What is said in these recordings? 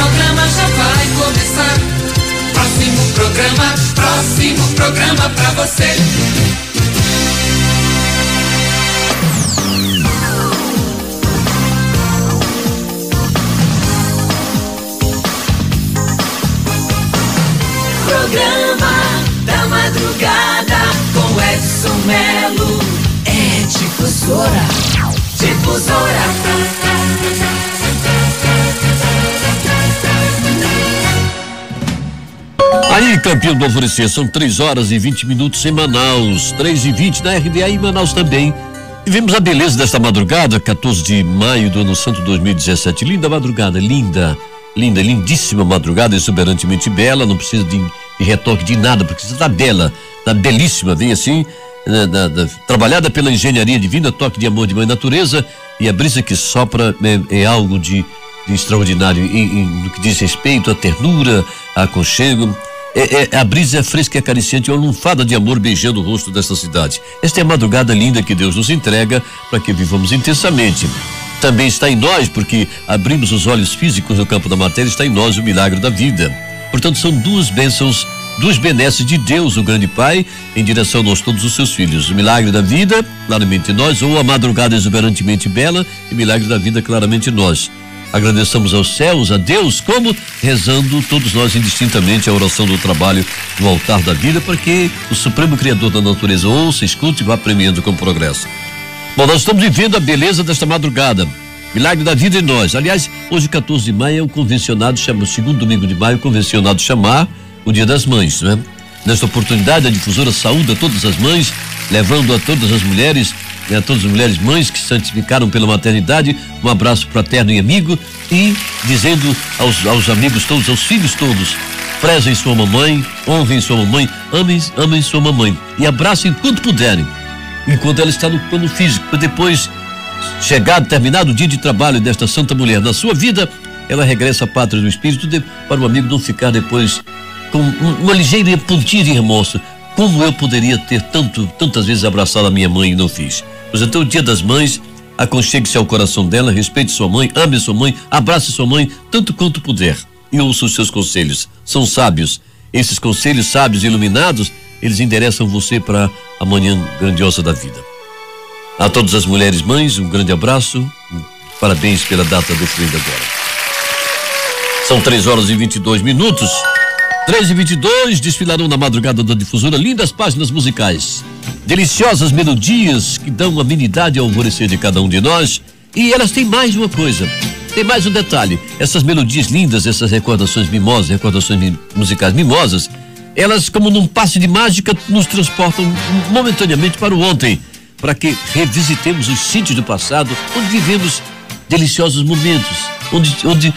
programa já vai começar. Próximo programa pra você. Programa da madrugada com Edson Melo. É difusora. Aí, campeão do Alvorecer, são 3h20 em Manaus, 3h20 na RDA e em Manaus também. E vimos a beleza desta madrugada, 14 de maio do ano santo 2017. Linda madrugada, lindíssima madrugada, exuberantemente bela, não precisa de retoque de nada, porque você tá bela, tá belíssima, vem assim, trabalhada pela engenharia divina, toque de amor de mãe natureza, e a brisa que sopra é algo de extraordinário no que diz respeito à ternura, a aconchego. A brisa é fresca e acariciante, é uma lunfada de amor beijando o rosto dessa cidade. Esta é a madrugada linda que Deus nos entrega para que vivamos intensamente. Também está em nós, porque abrimos os olhos físicos no campo da matéria, está em nós o milagre da vida. Portanto, são duas bênçãos, duas benesses de Deus, o grande Pai, em direção a nós todos os seus filhos. O milagre da vida, claramente nós, ou a madrugada exuberantemente bela, e o milagre da vida, claramente nós. Agradeçamos aos céus, a Deus, como rezando todos nós indistintamente a oração do trabalho no altar da vida, para que o Supremo Criador da natureza ouça, escute e vá premiando com progresso. Bom, nós estamos vivendo a beleza desta madrugada, milagre da vida em nós. Aliás, hoje 14 de maio é o convencionado, chama o segundo domingo de maio, convencionado chamar o Dia das Mães, né? Nesta oportunidade, a difusora saúda todas as mães, levando a todas as mulheres, a todas as mulheres mães que se santificaram pela maternidade, um abraço fraterno e amigo, e dizendo aos amigos todos, aos filhos todos, prezem sua mamãe, honrem sua mamãe, amem sua mamãe e abracem enquanto puderem, enquanto ela está no plano físico, para depois, chegado, terminado o dia de trabalho desta santa mulher na sua vida, ela regressa à pátria do espírito para o amigo não ficar depois com uma ligeira pontinha de remorso. Como eu poderia ter tantas vezes abraçado a minha mãe e não fiz? Pois então, o Dia das Mães, aconchegue-se ao coração dela, respeite sua mãe, ame sua mãe, abrace sua mãe, tanto quanto puder, e ouça os seus conselhos. São sábios. Esses conselhos sábios e iluminados, eles endereçam você para a manhã grandiosa da vida. A todas as mulheres mães, um grande abraço, parabéns pela data definida agora. São 3h22. 3h22, desfilarão na madrugada da difusora lindas páginas musicais, deliciosas melodias que dão amenidade ao alvorecer de cada um de nós. E elas têm mais uma coisa, tem mais um detalhe. Essas melodias lindas, essas recordações mimosas, recordações musicais mimosas, elas, como num passe de mágica, nos transportam momentaneamente para o ontem, para que revisitemos os sítios do passado, onde vivemos deliciosos momentos, onde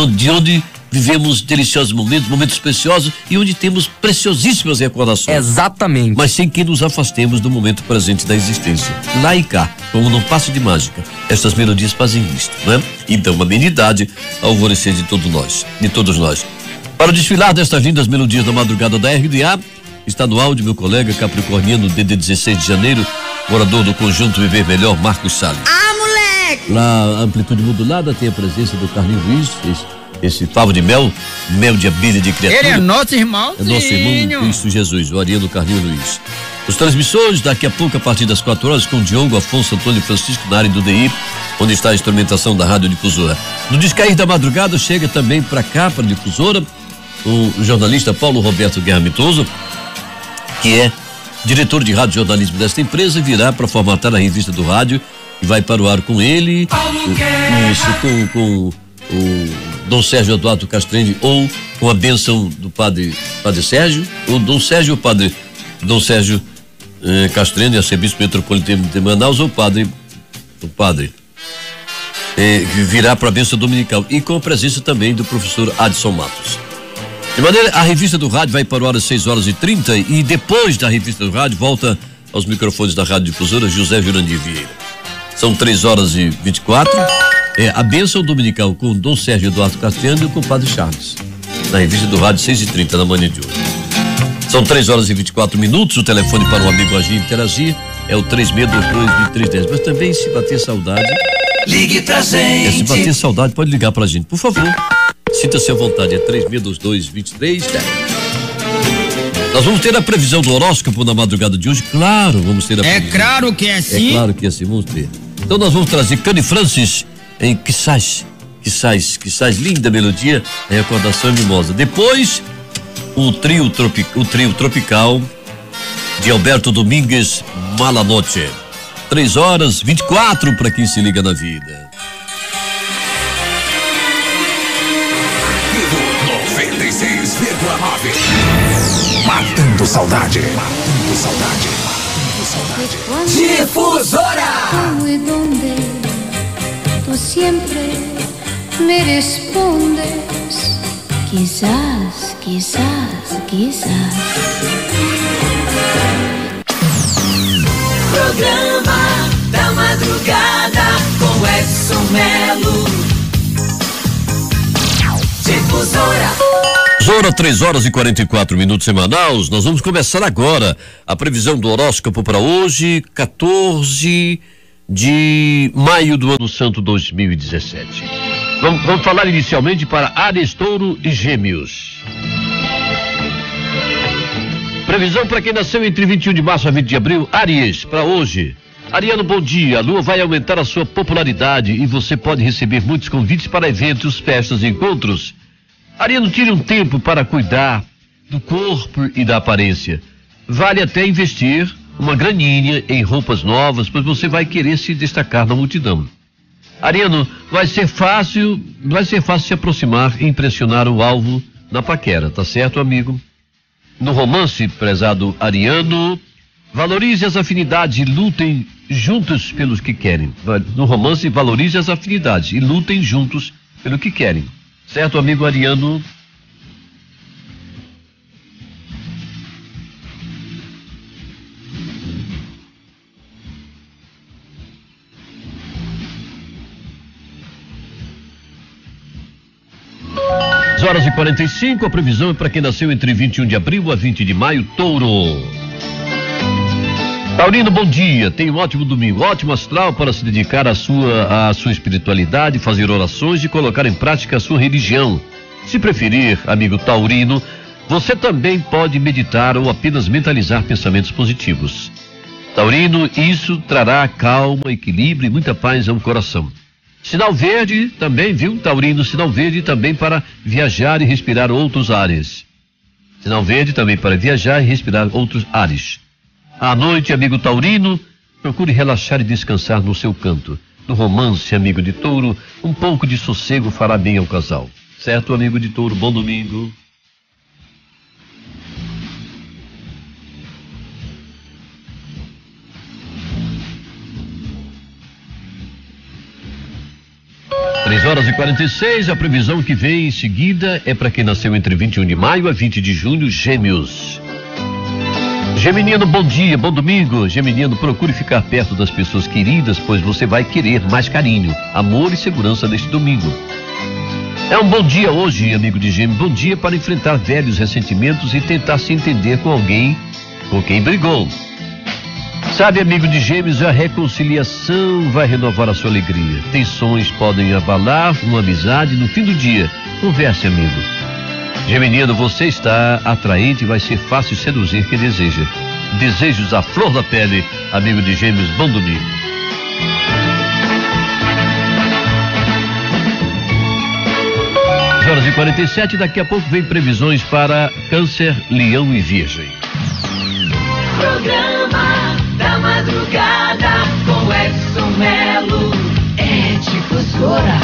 vivemos deliciosos momentos preciosos, e onde temos preciosíssimas recordações. Exatamente. Mas sem que nos afastemos do momento presente da existência. Lá e cá, como num passe de mágica, estas melodias fazem isto, né? E dão uma amenidade ao alvorecer de todos nós. Para desfilar destas lindas melodias da madrugada da RDA, está no áudio meu colega capricorniano DD 16 de janeiro, morador do conjunto Viver Melhor, Marcos Salles. Ah, moleque! Na amplitude modulada tem a presença do Carlinhos Luiz, esse favo de mel de abelha de criatura. Ele é nosso irmãozinho. É nosso irmão Cristo Jesus, o Ariano Carlinhos Luiz. Os transmissores daqui a pouco, a partir das 4 horas, com Diogo, Afonso, Antônio e Francisco na área do DI, onde está a instrumentação da Rádio Difusora. No Descair da Madrugada chega também para cá, para a Difusora, o jornalista Paulo Roberto Guerra Mitoso, que é diretor de rádio jornalismo desta empresa, virá para formatar a revista do rádio e vai para o ar com ele, com o Dom Sérgio Eduardo Castrendi, ou com a bênção do padre Sérgio, ou Dom Sérgio, o padre Dom Sérgio Castrendi, arcebispo metropolitano de Manaus, ou o padre virá para a bênção dominical, e com a presença também do professor Adson Matos. De maneira, a revista do rádio vai para o ar às 6h30, e depois da revista do rádio volta aos microfones da Rádio Difusora José Jurandir Vieira. São 3h24. A bênção dominical com Dom Sérgio Eduardo Castriano e com o Padre Charles, na revista do rádio 6h30 na manhã de hoje. São 3h24. O telefone para o amigo agir e interagir é o 3622-2310. Mas também, se bater saudade, ligue pra gente. Se bater saudade, pode ligar pra gente, por favor. Sinta-se à vontade, é 3622-2310. Nós vamos ter a previsão do horóscopo na madrugada de hoje, claro, vamos ter a previsão. É claro que é sim. É claro que é assim, vamos ter. Então nós vamos trazer Cani Francis em Quissás, linda melodia, é Recordação Mimosa. Depois, o trio tropical de Alberto Domingues, Mala Noche. 3h24 para quem se liga na vida. 96,9. Matando saudade. Difusora. ¿Cómo y dónde? Tú siempre me respondes. Quizás. Programa da madrugada com Edson Melo. Difusora. Zora, 3h44 em Manaus. Nós vamos começar agora a previsão do horóscopo para hoje, 14 de maio do ano santo 2017. Vamos falar inicialmente para Áries, Touro e Gêmeos. Previsão para quem nasceu entre 21 de março a 20 de abril. Áries, para hoje. Ariano, bom dia. A lua vai aumentar a sua popularidade e você pode receber muitos convites para eventos, festas e encontros. Ariano, tire um tempo para cuidar do corpo e da aparência. Vale até investir uma graninha em roupas novas, pois você vai querer se destacar na multidão. Ariano, vai ser fácil se aproximar e impressionar o alvo na paquera, tá certo, amigo? No romance, prezado Ariano, valorize as afinidades e lutem juntos pelos que querem. No romance, valorize as afinidades e lutem juntos pelo que querem. Certo, amigo Ariano? Horas e 45, a previsão é para quem nasceu entre 21 de abril a 20 de maio, Touro. Taurino, bom dia, tenha um ótimo domingo, ótimo astral para se dedicar à sua espiritualidade, fazer orações e colocar em prática a sua religião. Se preferir, amigo Taurino, você também pode meditar ou apenas mentalizar pensamentos positivos. Taurino, isso trará calma, equilíbrio e muita paz ao coração. Sinal verde também, viu, Taurino? Sinal verde também para viajar e respirar outros ares. Sinal verde também para viajar e respirar outros ares. À noite, amigo Taurino, procure relaxar e descansar no seu canto. No romance, amigo de Touro, um pouco de sossego fará bem ao casal. Certo, amigo de Touro? Bom domingo. Três horas e 46, a previsão que vem em seguida é para quem nasceu entre 21 de maio a 20 de junho, Gêmeos. Geminiano, bom dia, bom domingo. Geminiano, procure ficar perto das pessoas queridas, pois você vai querer mais carinho, amor e segurança neste domingo. É um bom dia hoje, amigo de Gêmeos, bom dia para enfrentar velhos ressentimentos e tentar se entender com alguém com quem brigou. Sabe, amigo de Gêmeos, a reconciliação vai renovar a sua alegria. Tensões podem abalar uma amizade no fim do dia. Converse, amigo. Geminiano, você está atraente e vai ser fácil seduzir quem deseja. Desejos à flor da pele, amigo de Gêmeos, bom domingo. Horas e 47, daqui a pouco vem previsões para Câncer, Leão e Virgem. Programa da madrugada com Edson Melo. É Difusora.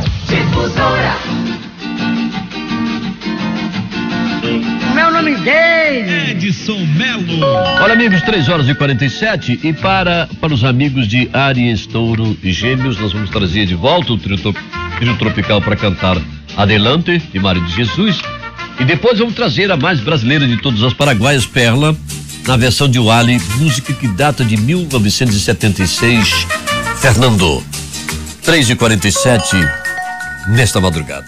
Meu nome dele. Edson Melo. Olha, amigos, 3 horas e 47 e para os amigos de Áries, Touro e Gêmeos, nós vamos trazer de volta o trio tropical para cantar Adelante, de Mário de Jesus, e depois vamos trazer a mais brasileira de todas as paraguaias, Perla, na versão de Wally, música que data de 1976, Fernando. 3h47 nesta madrugada.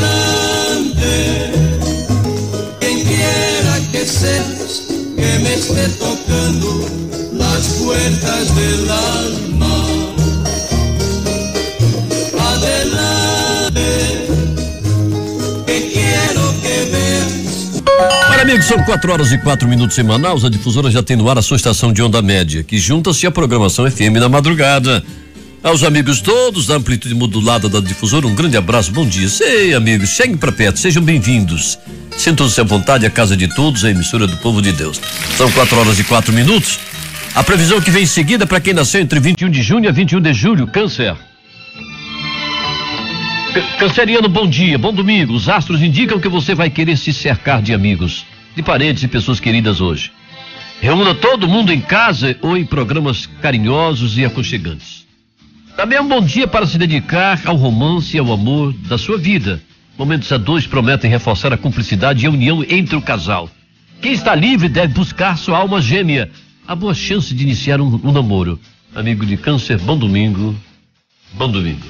Adelante, quien quiera que seas, que me esté tocando las puertas del alma. Adelante, que quiero que veas. Para amigos, são 4h04 em Manaus. A Difusora já tem no ar a sua estação de onda média, que junta-se à programação FM na madrugada. Aos amigos todos da amplitude modulada da Difusora, um grande abraço, bom dia. Sei, amigos, cheguem para perto, sejam bem-vindos. Sintam-se à vontade, a casa de todos, a emissora do povo de Deus. São 4h04. A previsão que vem em seguida para quem nasceu entre 21 de junho a 21 de julho, Câncer. Canceriano, bom dia, bom domingo. Os astros indicam que você vai querer se cercar de amigos, de parentes e pessoas queridas hoje. Reúna todo mundo em casa ou em programas carinhosos e aconchegantes. Também é um bom dia para se dedicar ao romance e ao amor da sua vida. Momentos a dois prometem reforçar a cumplicidade e a união entre o casal. Quem está livre deve buscar sua alma gêmea. Há boa chance de iniciar um namoro. Amigo de Câncer, bom domingo. Bom domingo.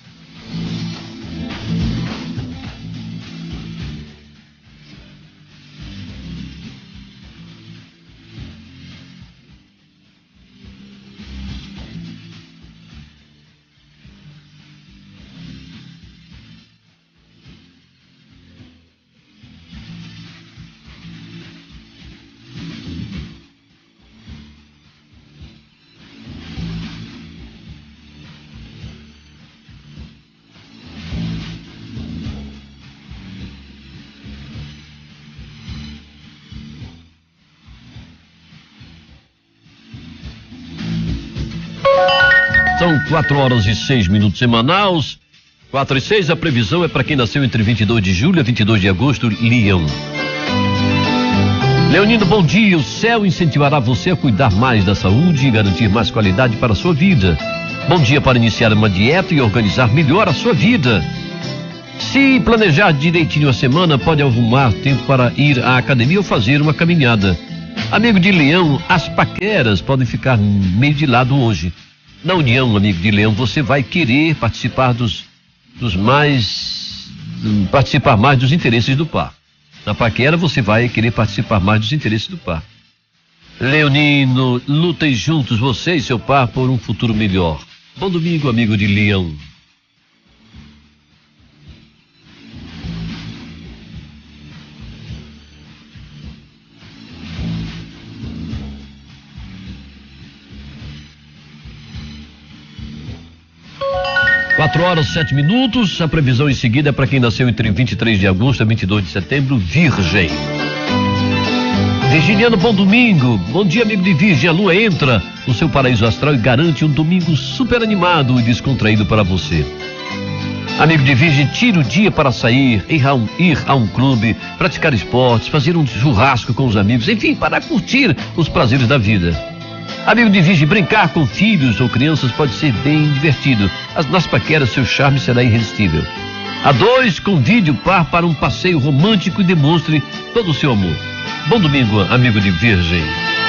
São 4h06 em Manaus. 4h06, a previsão é para quem nasceu entre 22 de julho a 22 de agosto, Leão. Leonino, bom dia. O céu incentivará você a cuidar mais da saúde e garantir mais qualidade para a sua vida. Bom dia para iniciar uma dieta e organizar melhor a sua vida. Se planejar direitinho a semana, pode arrumar tempo para ir à academia ou fazer uma caminhada. Amigo de Leão, as paqueras podem ficar meio de lado hoje. Na união, amigo de Leão, você vai querer participar participar mais dos interesses do par. Na paquera, você vai querer participar mais dos interesses do par. Leonino, lutem juntos, você e seu par, por um futuro melhor. Bom domingo, amigo de Leão. Quatro horas, 7 minutos. A previsão em seguida é para quem nasceu entre 23 de agosto a 22 de setembro, Virgem. Virginiano, bom domingo. Bom dia, amigo de Virgem. A lua entra no seu paraíso astral e garante um domingo super animado e descontraído para você. Amigo de Virgem, tire o dia para sair, ir a um clube, praticar esportes, fazer um churrasco com os amigos, enfim, para curtir os prazeres da vida. Amigo de Virgem, brincar com filhos ou crianças pode ser bem divertido. Nas paqueras, seu charme será irresistível. A dois, convide o par para um passeio romântico e demonstre todo o seu amor. Bom domingo, amigo de Virgem.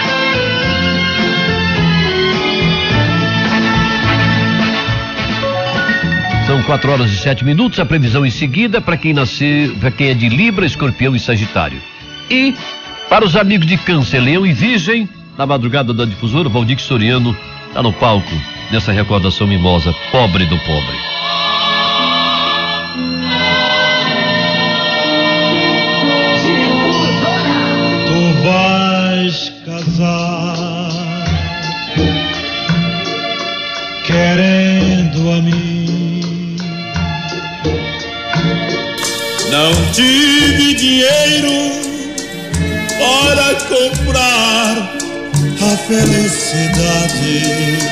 São 4h07. A previsão em seguida para quem é de Libra, Escorpião e Sagitário. E para os amigos de Câncer, Leão e Virgem, na madrugada da Difusora, Valdir Soriano está no palco nessa recordação mimosa, Pobre do Pobre. Tu vais casar querendo a mim. Não tive dinheiro para comprar a felicidade.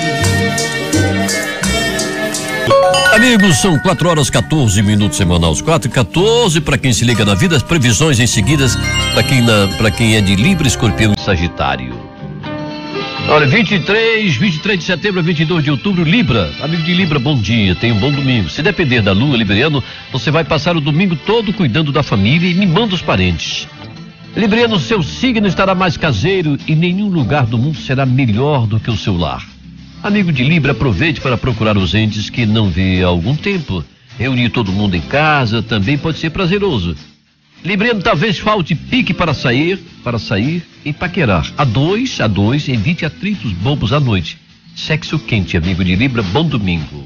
Amigos, são 4h14 em Manaus. 4h14 para quem se liga na vida. As previsões em seguida para quem é de Libra, Escorpião e Sagitário. Olha, 23 de setembro a 22 de outubro, Libra. Amigo de Libra, bom dia, tenha um bom domingo. Se depender da lua, libriano, você vai passar o domingo todo cuidando da família e mimando os parentes. Libriano, seu signo estará mais caseiro e nenhum lugar do mundo será melhor do que o seu lar. Amigo de Libra, aproveite para procurar os entes que não vê há algum tempo. Reunir todo mundo em casa também pode ser prazeroso. Libriano, talvez falte pique para sair e paquerar. A dois, evite atritos bobos à noite. Sexo quente, amigo de Libra, bom domingo.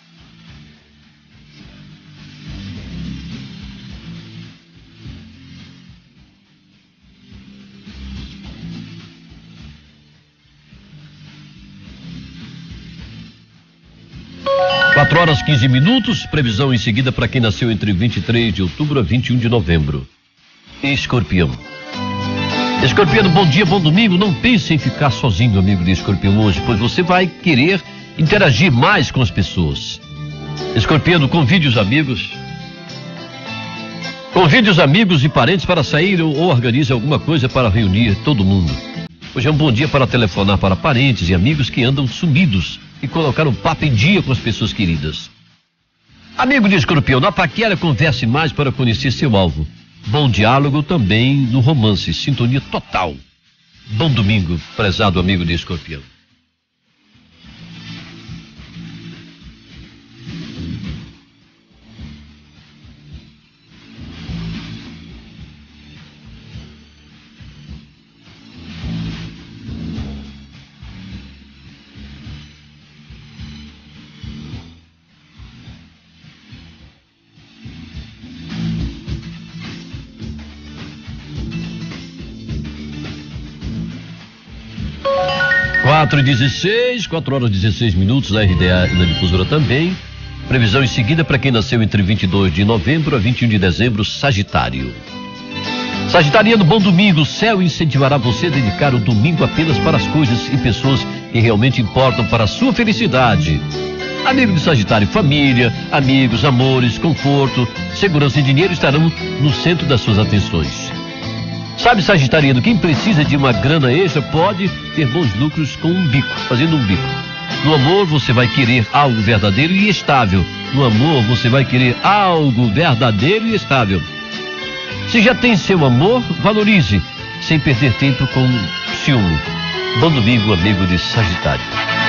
Quatro horas 15 minutos, previsão em seguida para quem nasceu entre 23 de outubro a 21 de novembro. Escorpião. Escorpião, bom dia, bom domingo. Não pense em ficar sozinho, amigo de Escorpião, hoje, pois você vai querer interagir mais com as pessoas. Escorpião, convide os amigos e parentes para sair ou organize alguma coisa para reunir todo mundo. Hoje é um bom dia para telefonar para parentes e amigos que andam sumidos e colocar um papo em dia com as pessoas queridas. Amigo de Escorpião, na paquera converse mais para conhecer seu alvo. Bom diálogo também no romance, sintonia total. Bom domingo, prezado amigo de Escorpião. Quatro horas 16 minutos, na RDA e na difusora também. Previsão em seguida para quem nasceu entre 22 de novembro a 21 de dezembro, Sagitário. Sagitariano, bom domingo. O céu incentivará você a dedicar o domingo apenas para as coisas e pessoas que realmente importam para a sua felicidade. Amigo de Sagitário, família, amigos, amores, conforto, segurança e dinheiro estarão no centro das suas atenções. Sabe, Sagitariano, quem precisa de uma grana extra pode ter bons lucros com um bico, fazendo um bico. No amor, você vai querer algo verdadeiro e estável. No amor, você vai querer algo verdadeiro e estável. Se já tem seu amor, valorize, sem perder tempo com ciúme. Bom domingo, amigo de Sagitário.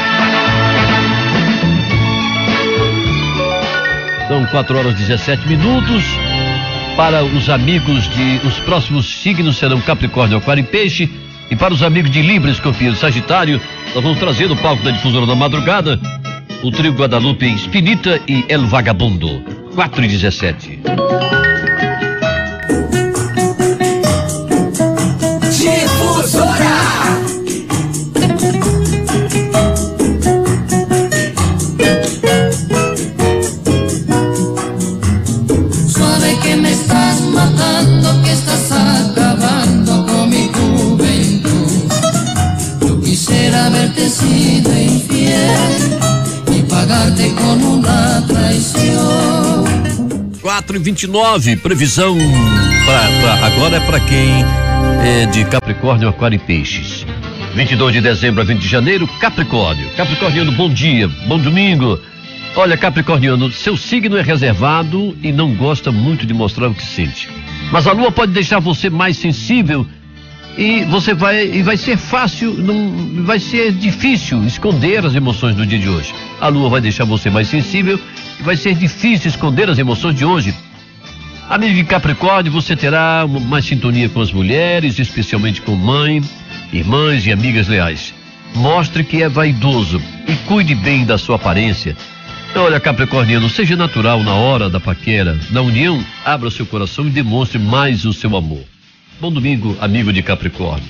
São 4 horas 17 minutos. Para os amigos os próximos signos serão Capricórnio, Aquário e Peixe. E para os amigos de Libra, Escorpião e Sagitário, nós vamos trazer no palco da difusora da madrugada o trio Guadalupe, Espinita e El Vagabundo. 4:17. Difusora. Suave que me estás matando, que estás acabando con mi juventud. Yo quisiera haberte sido infiel y pagarte con una traición. 4:29, previsão agora é para quem é de Capricórnio, Aquário e Peixes. 22 de dezembro a 20 de janeiro, Capricórnio. Capricorniano, bom dia, bom domingo. Olha, Capricorniano, seu signo é reservado e não gosta muito de mostrar o que sente. Mas a lua pode deixar você mais sensível e vai ser fácil, não vai ser difícil esconder as emoções do dia de hoje. A lua vai deixar você mais sensível e vai ser difícil esconder as emoções de hoje. Amigo de Capricórnio, você terá mais sintonia com as mulheres, especialmente com mãe, irmãs e amigas leais. Mostre que é vaidoso e cuide bem da sua aparência. Olha, Capricorniano, seja natural na hora da paquera. Na união, abra seu coração e demonstre mais o seu amor. Bom domingo, amigo de Capricórnio.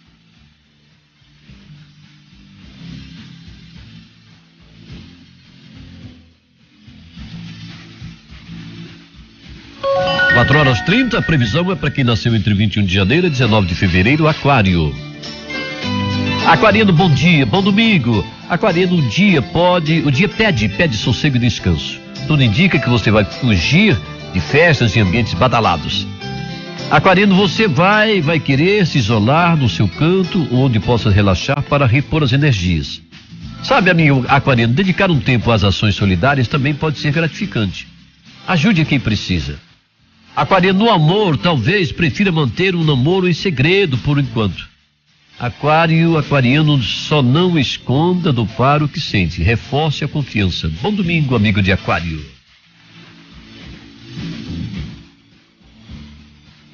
Quatro horas 30, a previsão é para quem nasceu entre 21 de janeiro e 19 de fevereiro, Aquário. Aquariano, bom dia, bom domingo. Aquariano, o dia pede sossego e descanso. Tudo indica que você vai fugir de festas e ambientes badalados. Aquariano, você vai querer se isolar no seu canto, onde possa relaxar para repor as energias. Sabe, amigo Aquariano, dedicar um tempo às ações solidárias também pode ser gratificante. Ajude quem precisa. Aquariano, no amor, talvez prefira manter um namoro em segredo por enquanto. Aquariano, só não esconda do par o que sente, reforce a confiança. Bom domingo, amigo de Aquário.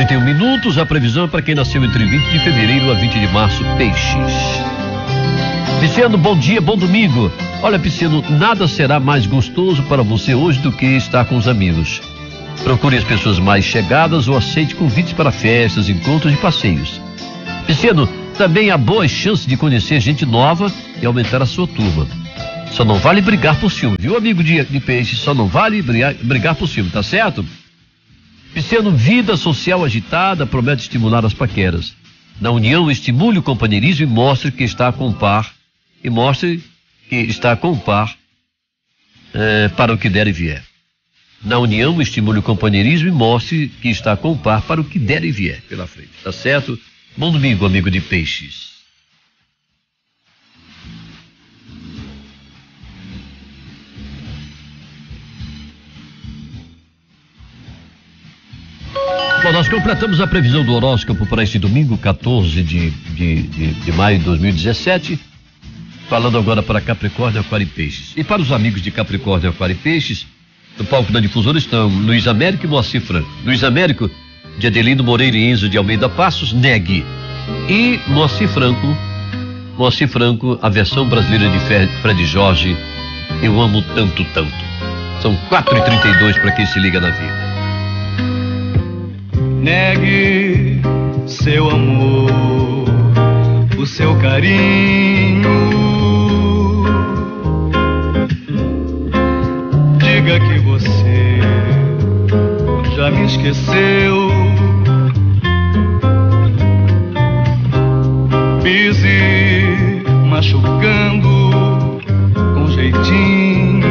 4h31, a previsão é para quem nasceu entre 20 de fevereiro a 20 de março, peixes. Pisciano, bom dia, bom domingo. Olha, Pisciano, nada será mais gostoso para você hoje do que estar com os amigos. Procure as pessoas mais chegadas ou aceite convites para festas, encontros e passeios. Pisciano, também há boas chances de conhecer gente nova e aumentar a sua turma. Só não vale brigar por ciúme, viu, amigo de peixe? Só não vale brigar por ciúme, tá certo? Pisciano, vida social agitada promete estimular as paqueras. Na união, estimule o companheirismo e mostre que está com par. E mostre que está com par para o que der e vier. Na união, estimule o companheirismo e mostre que está com par para o que der e vier pela frente, tá certo? Bom domingo, amigo de peixes. Bom, nós completamos a previsão do horóscopo para este domingo, 14 de maio de 2017. Falando agora para Capricórnio, Aquário e Peixes. E para os amigos de Capricórnio, Aquário e Peixes, no palco da difusora estão Luiz Américo e Moacir Franco. Luiz Américo, de Adelino Moreira e Enzo de Almeida Passos, Negue. E Moacir Franco, a versão brasileira de Fred Jorge, Eu Amo Tanto Tanto. São 4h32 para quem se liga na vida. Negue seu amor, o seu carinho. Diga que você já me esqueceu. Pise machucando com jeitinho.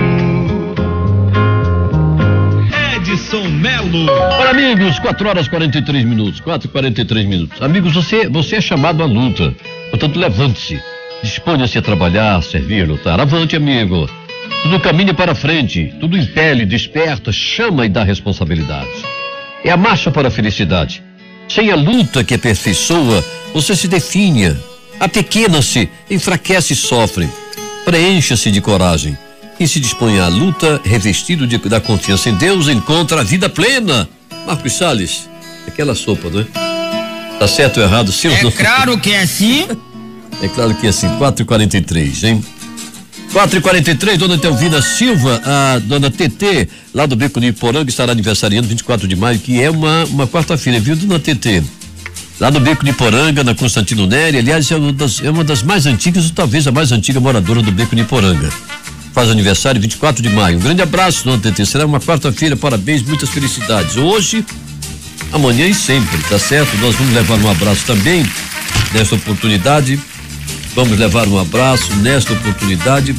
Edson Melo. Olha, amigos, 4h43, 4h43. Amigos, você é chamado à luta. Portanto, levante-se. Disponha-se a trabalhar, servir, lutar. Avante, amigo. Tudo caminha para frente. Tudo impele, desperta, chama e dá responsabilidade. É a marcha para a felicidade. Sem a luta que aperfeiçoa, você se definha, apequena-se, enfraquece e sofre. Preencha-se de coragem. Quem se dispõe à luta, revestido da confiança em Deus, encontra a vida plena. Marcos Salles, aquela sopa, não é? Tá certo ou errado, sim ou não? É claro que é assim. É claro que é assim, 4h43, hein? 4h43, dona Telvina Silva, a dona TT, lá do Beco de Iporanga, estará aniversariando 24 de maio, que é uma quarta-feira, viu, dona TT? Lá no Beco de Iporanga, na Constantino Nery, aliás, é uma das mais antigas, ou talvez a mais antiga moradora do Beco de Iporanga. Faz aniversário 24 de maio. Um grande abraço, dona TT. Será uma quarta-feira, parabéns, muitas felicidades. Hoje, amanhã e sempre, tá certo? Nós vamos levar um abraço também nesta oportunidade. Vamos levar um abraço nesta oportunidade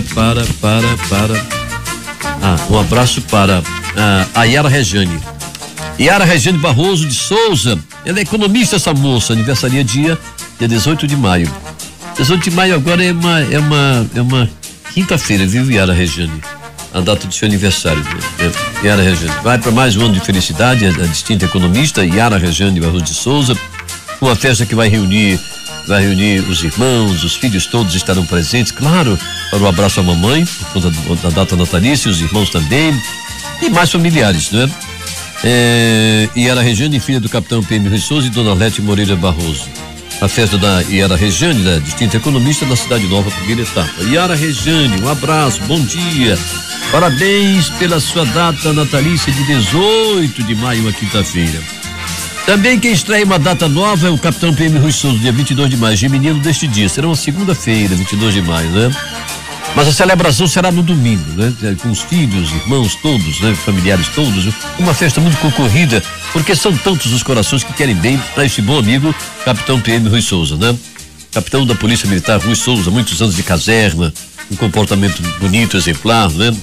um abraço para a Yara Rejane. Yara Rejane Barroso de Souza. Ela é economista, essa moça. Aniversaria dia 18 de maio. 18 de maio agora é uma quinta-feira, viu, Yara Rejane? A data do seu aniversário, Yara Rejane. Vai para mais um ano de felicidade, a distinta economista Yara Rejane Barroso de Souza. Uma festa que vai reunir os irmãos, os filhos todos estarão presentes, claro, para o abraço à mamãe, por conta da data natalícia, os irmãos também, e mais familiares, né? Yara Rejane, filha do capitão PM Rui Souza e dona Arlete Moreira Barroso. A festa da Yara Rejane, da distinta economista da Cidade Nova, primeira etapa. Yara Rejane, um abraço, bom dia. Parabéns pela sua data natalícia de 18 de maio, uma quinta-feira. Também quem estreia uma data nova é o capitão PM Rui Souza, dia 22 de maio, geminiano deste dia. Será uma segunda-feira, 22 de maio, né? Mas a celebração será no domingo, né? Com os filhos, irmãos todos, né? Familiares todos. Uma festa muito concorrida, porque são tantos os corações que querem bem a este bom amigo, capitão PM Rui Souza, né? Capitão da Polícia Militar Rui Souza, muitos anos de caserna, um comportamento bonito, exemplar, né?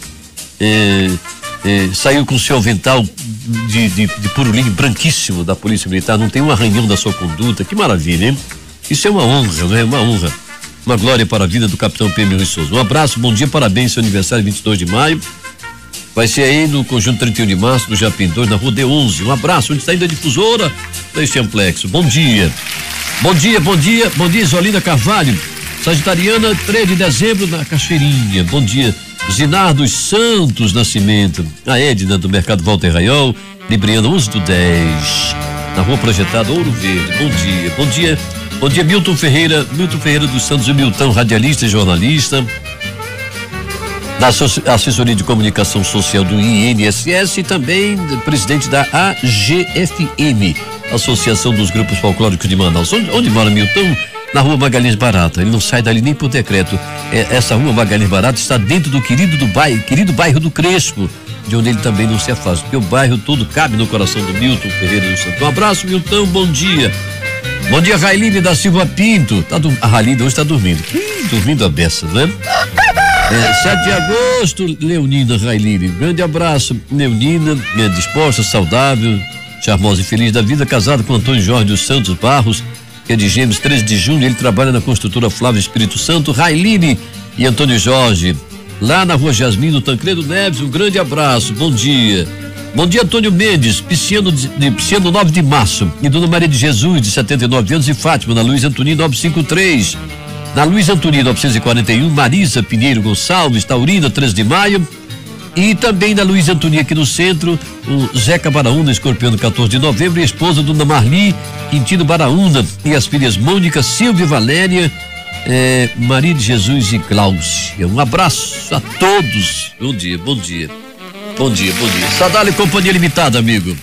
Saiu com o seu avental de puro linho, branquíssimo da Polícia Militar, não tem um arranhão da sua conduta, que maravilha, hein? Isso é uma honra, né? Uma honra. Uma glória para a vida do capitão PM Rui Souza. Um abraço, bom dia, parabéns, seu aniversário 22 de maio. Vai ser aí no Conjunto 31 de março, no Japim 2, na Rua D11. Um abraço, onde está indo a difusora deste amplexo. Bom dia. Bom dia, Isolina Carvalho. Sagitariana, 3 de dezembro, na Cachoeirinha. Bom dia, Zinardo Santos Nascimento. A Edna, do Mercado Walter Raiol. Libriana, 11/10. na Rua Projetada Ouro Verde. Bom dia, Milton Ferreira dos Santos, o Milton, radialista e jornalista da Assessoria de Comunicação Social do INSS e também presidente da AGFM, Associação dos Grupos Folclóricos de Manaus. Onde mora Milton? Na Rua Magalhães Barata. Ele não sai dali nem por decreto. Essa Rua Magalhães Barata está dentro do querido bairro do Crespo, de onde ele também não se afasta, porque o bairro todo cabe no coração do Milton Ferreira dos Santos. Um abraço, Milton, bom dia. Bom dia, Railine da Silva Pinto. A Railine hoje está dormindo. Dormindo a beça, né? 7 de agosto, Leonina Railine. Grande abraço, Leonina, disposta, saudável, charmosa e feliz da vida, casada com Antônio Jorge dos Santos Barros, que é de Gêmeos, 13 de junho. Ele trabalha na construtora Flávio Espírito Santo. Railine e Antônio Jorge, lá na Rua Jasmine, no Tancredo Neves. Um grande abraço, bom dia. Bom dia, Antônio Mendes, pisciano 9 de março, e Dona Maria de Jesus, de 79 anos, e Fátima, na Luiz Antoni 953. Na Luiz Antoni 941, Marisa Pinheiro Gonçalves, Taurina, 13 de maio. E também na Luiz Antoni aqui no centro, o Zeca Baraúna, Escorpião, 14 de novembro, e a esposa Dona Marli Quintino Baraúna, e as filhas Mônica, Silvia e Valéria, Maria de Jesus e Cláudia. Um abraço a todos. Bom dia. Sadala e Companhia Limitada, amigo.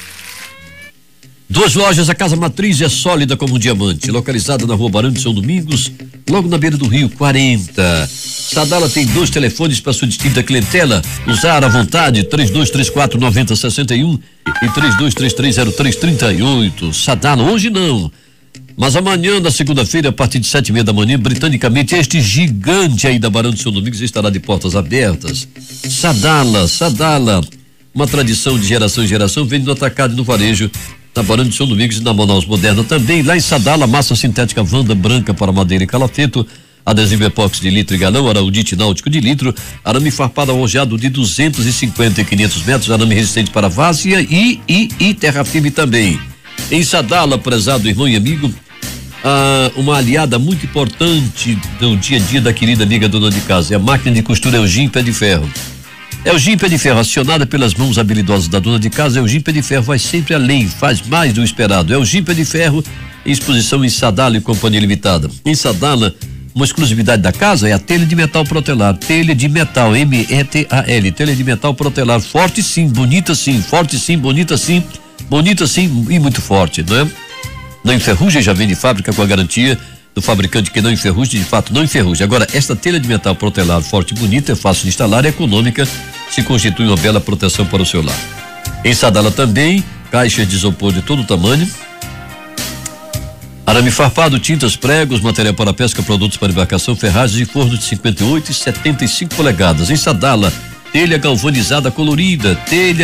2 lojas, a Casa Matriz é sólida como um diamante, localizada na Rua Barão de São Domingos, logo na beira do Rio 40. Sadala tem 2 telefones para sua distinta clientela, usar à vontade, 3234-9061 e 32330338. Sadala, hoje não, mas amanhã, na segunda-feira, a partir de 7:30 da manhã, britanicamente, este gigante aí da Barão de São Domingos estará de portas abertas. Sadala, uma tradição de geração em geração, vende no atacado e no varejo, na Barão de São Domingos e na Manaus Moderna também. Lá em Sadala, massa sintética Wanda branca para madeira e calafeto, adesivo epóxi de litro e galão, araudite náutico de litro, arame farpado alojado de 250 e 500 metros, arame resistente para várzea e terra firme também. Em Sadala, prezado irmão e amigo, uma aliada muito importante do dia a dia da querida amiga dona de casa, é a máquina de costura Elgin Pé de Ferro. Elgin Pé de Ferro, acionada pelas mãos habilidosas da dona de casa, Elgin Pé de Ferro vai sempre além, faz mais do esperado. Elgin Pé de Ferro, em exposição em Sadala e Companhia Limitada. Em Sadala, uma exclusividade da casa é a telha de metal protelar, telha de metal, M-E-T-A-L, telha de metal protelar, forte sim, bonita sim, forte sim, bonita sim e muito forte, não é? Não enferruja, já vem de fábrica com a garantia do fabricante que não enferruja, de fato não enferruja. Agora, esta telha de metal protelar forte e bonita, é fácil de instalar, é econômica, se constitui uma bela proteção para o seu lar. Em Sadala também, caixas de isopor de todo tamanho, arame farpado, tintas, pregos, material para pesca, produtos para embarcação, ferragens e fornos de 58 e 75 polegadas. Em Sadala, telha galvanizada colorida,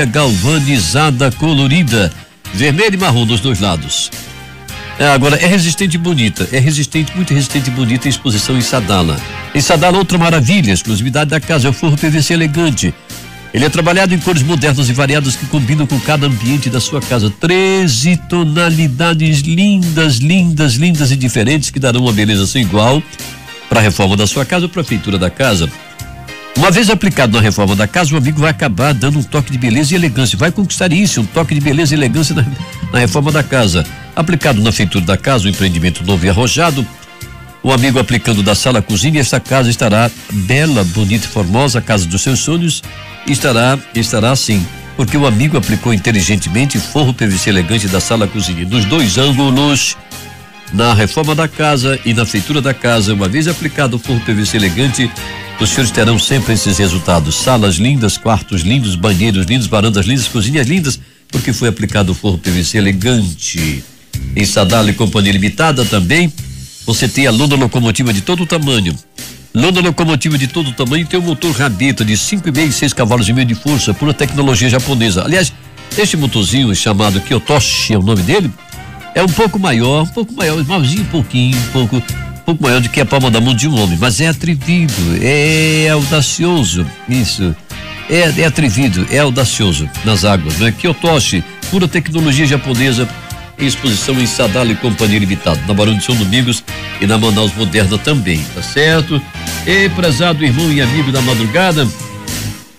vermelho e marrom dos 2 lados. Agora, é resistente e bonita, muito resistente e bonita, em exposição em Sadala. Em Sadala, outra maravilha, exclusividade da casa, é o forro PVC elegante. Ele é trabalhado em cores modernas e variadas que combinam com cada ambiente da sua casa. 13 tonalidades lindas e diferentes que darão uma beleza sem igual para a reforma da sua casa ou para a feitura da casa. Uma vez aplicado na reforma da casa, o amigo vai acabar dando um toque de beleza e elegância. Vai conquistar isso, um toque de beleza e elegância na reforma da casa. Aplicado na feitura da casa, um empreendimento novo e arrojado, o amigo aplicando da sala à cozinha, esta casa estará bela, bonita e formosa, a casa dos seus sonhos estará assim, porque o amigo aplicou inteligentemente forro PVC elegante da sala à cozinha, nos 2 ângulos, na reforma da casa e na feitura da casa. Uma vez aplicado o forro PVC elegante, os senhores terão sempre esses resultados: salas lindas, quartos lindos, banheiros lindos, varandas lindas, cozinhas lindas, porque foi aplicado o forro PVC elegante. Em Sadala e Companhia Limitada também, você tem a lona locomotiva de todo o tamanho. Lona locomotiva de todo o tamanho tem um motor rabeta de 5,5 e 6 cavalos e meio de força, pura tecnologia japonesa. Aliás, este motorzinho chamado Kyotoshi, é o nome dele, é um pouco maior, maiorzinho, um pouco maior do que a palma da mão de um homem, mas é atrevido, é audacioso, isso, é atrevido, é audacioso nas águas, não é? Kyotoshi, pura tecnologia japonesa, em exposição em Sadala e Companhia Limitada, na Barão de São Domingos e na Manaus Moderna também, tá certo? E prezado irmão e amigo da madrugada,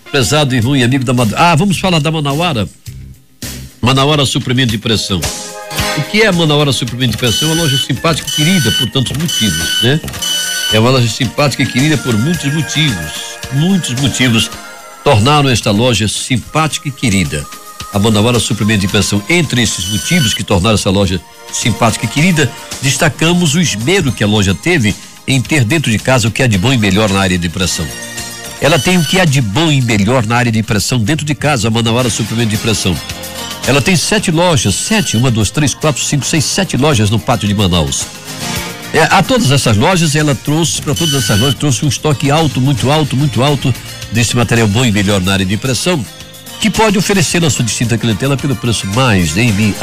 vamos falar da Manauara. Manauara Suprimento de Pressão. O que é a Manaus Suprimento de Pressão? É uma loja simpática e querida por tantos motivos, né? É uma loja simpática e querida por muitos motivos. Muitos motivos tornaram esta loja simpática e querida. A Manaus Suprimento de Pressão. Entre esses motivos que tornaram essa loja simpática e querida, destacamos o esmero que a loja teve em ter dentro de casa o que há de bom e melhor na área de impressão. Ela tem o que há de bom e melhor na área de impressão dentro de casa, a Manaus Suprimento de Pressão. Ela tem 7 lojas, 7 lojas no pátio de Manaus. A todas essas lojas, trouxe um estoque alto, muito alto desse material bom e melhor na área de impressão, que pode oferecer a sua distinta clientela pelo preço mais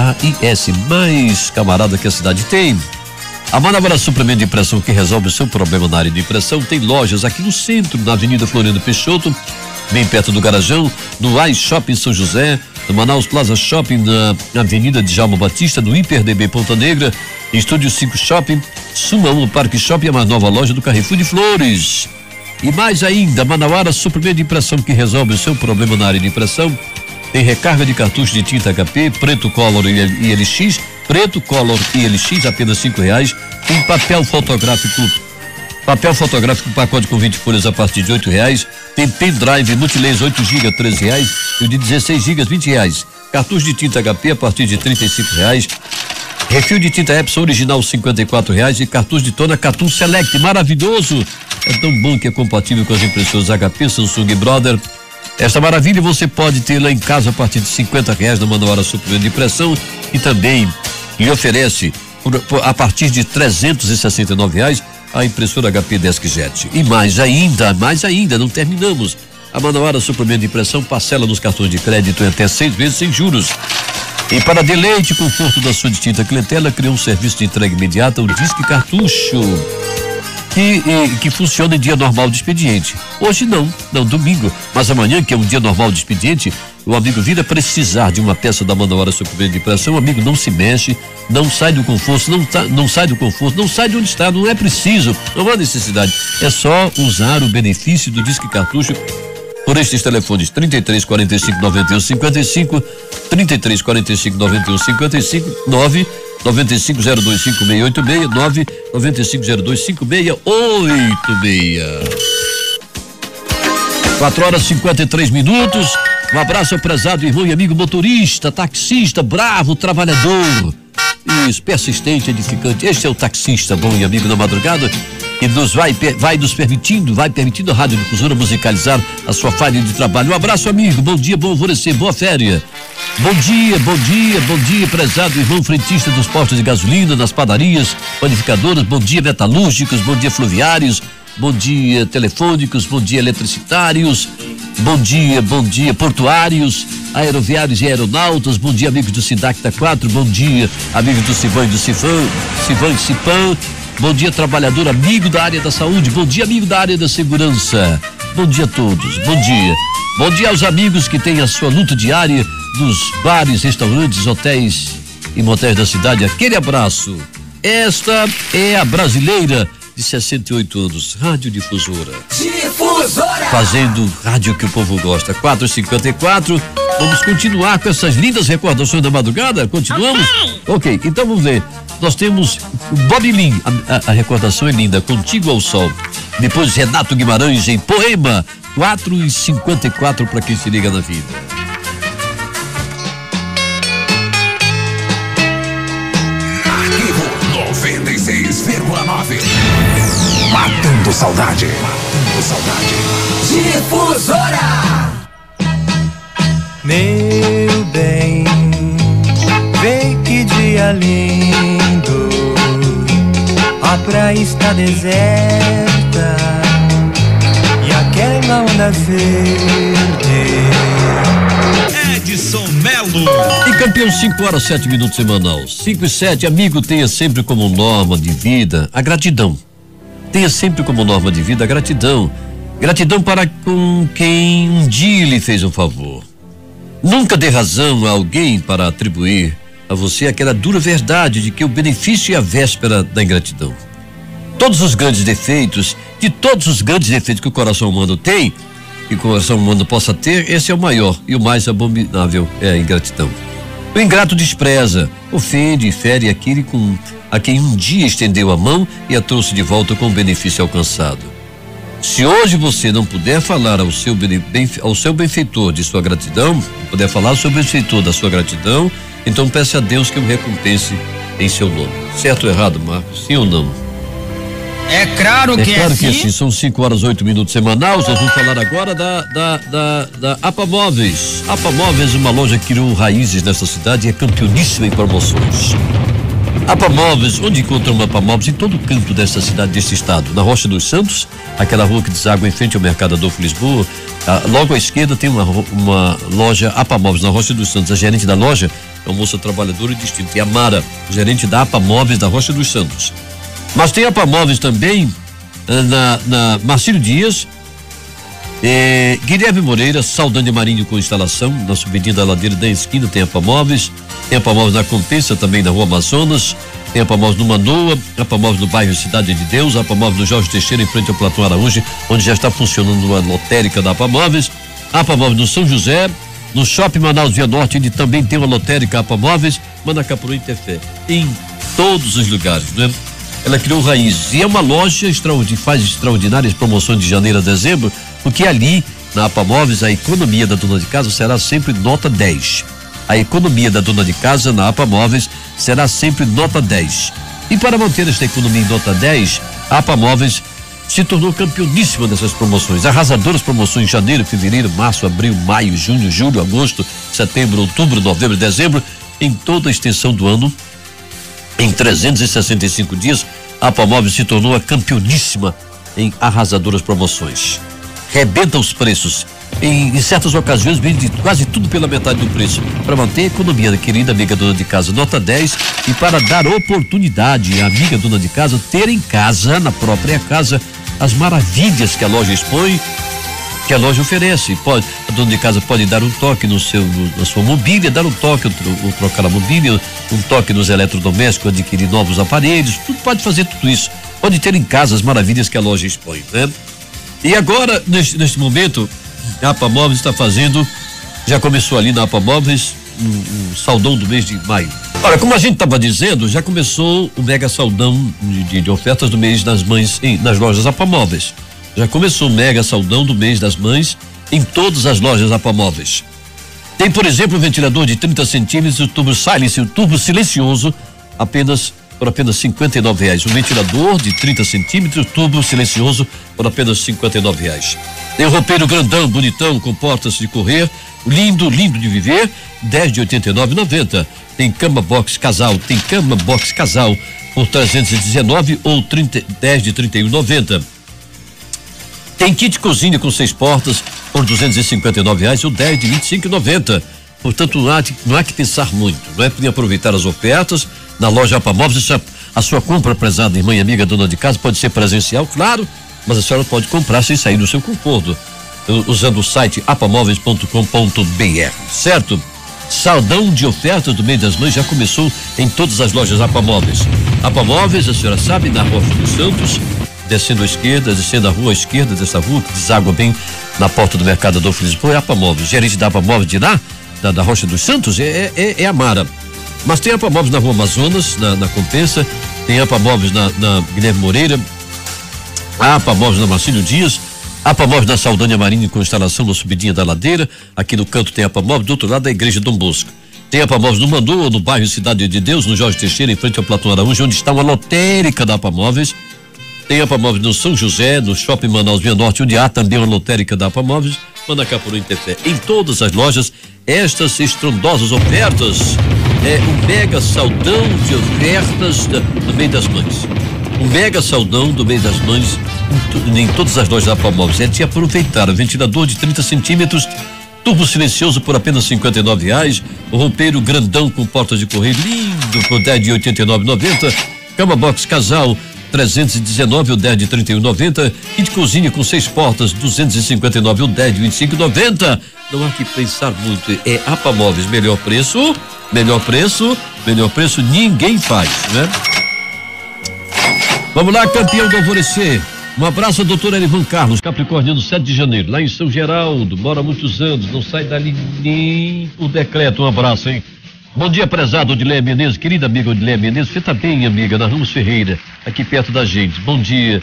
mais camarada que a cidade tem. A Manaus Suprimento de Impressão, que resolve o seu problema na área de impressão, tem lojas aqui no centro, na Avenida Floriano Peixoto, bem perto do Garajão, no AI Shopping São José, no Manaus Plaza Shopping, na Avenida Djalma Batista, no HiperDB Ponta Negra, Estúdio 5 Shopping, Suma 1 Parque Shopping, a mais nova loja do Carrefour de Flores. E mais ainda, Manaus Suprimento de Impressão, que resolve o seu problema na área de impressão, tem recarga de cartucho de tinta HP, preto, color e LX, preto, color e LX, apenas R$5. Tem papel fotográfico pacote com 20 folhas a partir de R$8. Tem pendrive multilaser 8 GB, R$13. E o de 16 GB, R$20. Cartucho de tinta HP a partir de R$35. Refil de tinta Epson original, R$54. E cartucho de tona Catum Select, maravilhoso. É tão bom que é compatível com as impressoras HP, Samsung e Brother. Esta maravilha você pode ter lá em casa a partir de R$50 na Manaus Suprimento de Impressão, e também lhe oferece a partir de R$369 a impressora HP DeskJet. E mais ainda, não terminamos. A Manaus Suprimento de Impressão parcela nos cartões de crédito em até 6 vezes sem juros. E para deleite e conforto da sua distinta clientela, criou um serviço de entrega imediata, o Disque Cartucho, que funciona em dia normal de expediente. Hoje não, domingo, mas amanhã, que é um dia normal de expediente, o amigo vir a precisar de uma peça da Manaus Suprimento de Impressão, o amigo não se mexe, não sai do conforto, não sai de onde está, não é preciso, não há necessidade, é só usar o benefício do Disque Cartucho por estes telefones 33 45 91 55, 33 45 91 55, 9 9502 5686, 9 9502 5686. 4h53. Um abraço ao prezado irmão e amigo motorista, taxista, bravo, trabalhador. Isso, persistente, edificante. Este é o taxista bom e amigo da madrugada, que nos vai permitindo a Rádio Difusora musicalizar a sua falha de trabalho. Um abraço, amigo, bom dia, bom alvorecer, boa férias. Bom dia, prezado irmão frentista dos postos de gasolina, nas padarias, panificadoras, bom dia, metalúrgicos, bom dia, fluviários, bom dia, telefônicos, bom dia, eletricitários, bom dia, portuários, aeroviários e aeronautas, bom dia, amigos do Sindacta 4, bom dia, amigos do Civan e do Cipan, bom dia, trabalhador, amigo da área da saúde, bom dia, amigo da área da segurança, bom dia a todos, bom dia aos amigos que têm a sua luta diária nos bares, restaurantes, hotéis e motéis da cidade, aquele abraço. Esta é a brasileira de 68 anos, Rádio Difusora. Fazendo rádio que o povo gosta. 4h54. Vamos continuar com essas lindas recordações da madrugada? Continuamos? Ok, então vamos ver. Nós temos o Bob Lin, a recordação é linda, Contigo ao Sol. Depois Renato Guimarães em Poema, 4h54 para quem se liga na vida. Arquivo 96,9. Matando saudade. Difusora. Meu bem, vê que dia lindo. A praia está deserta e aquela onda verde. Edson Melo. E campeão, 5h07 em Manaus. 5h07, amigo, tenha sempre como norma de vida a gratidão. Tenha sempre como norma de vida a gratidão. Gratidão para com quem um dia lhe fez um favor. Nunca dê razão a alguém para atribuir a você aquela dura verdade de que o benefício é a véspera da ingratidão. Todos os grandes defeitos, que o coração humano tem, que o coração humano possa ter, esse é o maior e o mais abominável, é a ingratidão. O ingrato despreza, ofende e fere aquele a quem um dia estendeu a mão e a trouxe de volta com o benefício alcançado. Se hoje você não puder falar ao seu benfeitor de sua gratidão, puder falar sobre o benfeitor da sua gratidão, então peça a Deus que o recompense em seu nome. Certo ou errado, Marcos? Sim ou não? É claro que claro que sim. São 5h08 em Manaus. Nós vamos falar agora da APA Móveis. APA Móveis, uma loja que criou raízes nessa cidade e é campeoníssima em promoções. APA Móveis, onde encontra uma APA Móveis? Em todo canto dessa cidade, desse estado. Na Rocha dos Santos, aquela rua que deságua em frente ao Mercado Adolfo Lisboa. Logo à esquerda tem uma loja APA Móveis na Rocha dos Santos. A gerente da loja é uma moça trabalhadora e distinta. É a Mara, gerente da APA Móveis da Rocha dos Santos. Mas tem APA Móveis também na Marcílio Dias, Guilherme Moreira, Saldanha Marinho com instalação, na subidinha da ladeira da esquina tem APA Móveis, tem APA Móveis na Compensa também na Rua Amazonas, tem APA Móveis no Manoa, APA Móveis no bairro Cidade de Deus, APA Móveis no Jorge Teixeira em frente ao Platão Araújo, onde já está funcionando a lotérica da APA Móveis, APA Móveis no São José, no Shopping Manaus Via Norte, onde também tem uma lotérica APA Móveis, Manacapuru e Tefé, em todos os lugares, né? Ela criou raízes e é uma loja faz extraordinárias promoções de janeiro a dezembro, porque ali na APA Móveis a economia da dona de casa será sempre nota 10. A economia da dona de casa na APA Móveis será sempre nota 10. E para manter esta economia em nota 10, a APA Móveis se tornou campeoníssima dessas promoções. Arrasadoras promoções em janeiro, fevereiro, março, abril, maio, junho, julho, agosto, setembro, outubro, novembro e dezembro, em toda a extensão do ano. Em 365 dias, a APA Móveis se tornou a campeoníssima em arrasadoras promoções. Rebenta os preços. Em certas ocasiões, vende quase tudo pela metade do preço. Para manter a economia da querida amiga dona de casa, nota 10. E para dar oportunidade à amiga dona de casa ter em casa, na própria casa, as maravilhas que a loja expõe, que a loja oferece. A dona de casa pode dar um toque na sua mobília, dar um toque, ou trocar a mobília, um toque nos eletrodomésticos, adquirir novos aparelhos, pode fazer tudo isso. Pode ter em casa as maravilhas que a loja expõe, né? E agora, neste momento, a APA Móveis está fazendo, já começou ali na APA Móveis, um saldão do mês de maio. Olha, como a gente estava dizendo, já começou o mega saldão de ofertas do mês das mães nas lojas APA Móveis. Já começou o mega saldão do mês das mães em todas as lojas APA Móveis. Tem, por exemplo, um ventilador de 30 centímetros, o tubo Silence, o tubo silencioso, por apenas R$59. Um ventilador de 30 centímetros, tubo silencioso, por apenas R$59. Tem um roupeiro grandão, bonitão, com portas de correr, lindo de viver, 10 de R$89,90. Tem cama box casal, por 319 ou 10 de R$31,90. Tem kit cozinha com 6 portas por R$259 ou 10 de R$25,90. Portanto, não há que pensar muito, não é? Poder aproveitar as ofertas na loja APA Móveis. A sua compra, prezada irmã e amiga dona de casa, pode ser presencial, claro, mas a senhora pode comprar sem sair do seu conforto, usando o site apamóveis.com.br, certo? Saldão de ofertas do mês das mães já começou em todas as lojas APA Móveis. APA Móveis, a senhora sabe, na Rocha dos Santos, descendo a rua à esquerda dessa rua, que deságua bem na porta do Mercado Adolfo Lisboa, é APA Móveis. Gerente da APA Móveis de lá, da Rocha dos Santos, é a Mara. Mas tem APA Móveis na Rua Amazonas, na Compensa, tem APA Móveis na Guilherme Moreira, APA Móveis na Marcílio Dias, APA Móveis na Saldanha Marinho com instalação na subidinha da ladeira. Aqui no canto tem APA Móveis, do outro lado da Igreja Dom Bosco. Tem APA Móveis no Manoa, no bairro Cidade de Deus, no Jorge Teixeira, em frente ao Platão Araújo, onde está uma lotérica da APA Móveis. Tem APA Móveis no São José, no Shopping Manaus Via Norte, onde há também uma lotérica da APA Móveis, Manacapuru e Tefé. Em todas as lojas, estas estrondosas ofertas, um mega saldão de ofertas do mês das mães. Um mega saldão do mês das mães em todas as lojas da APA Móveis. É de aproveitar. O ventilador de 30 centímetros, turbo silencioso por apenas R$59. O roupeiro grandão com portas de correr lindo por 10 de R$89,90. Cama box casal 319 ou 10 de R$31,90. Kit cozinha com 6 portas 259 ou 10 de R$25,90. Não há que pensar muito. É APA Móveis, melhor preço, ninguém faz, né? Vamos lá, campeão do Alvorecer. Um abraço ao doutor Erivan Carlos, capricorniano, 7 de janeiro, lá em São Geraldo, mora há muitos anos, não sai dali nem o decreto. Um abraço, hein? Bom dia, prezado Odileia Menezes, querida amiga Odileia Menezes, você tá bem, amiga, na Ramos Ferreira, aqui perto da gente. Bom dia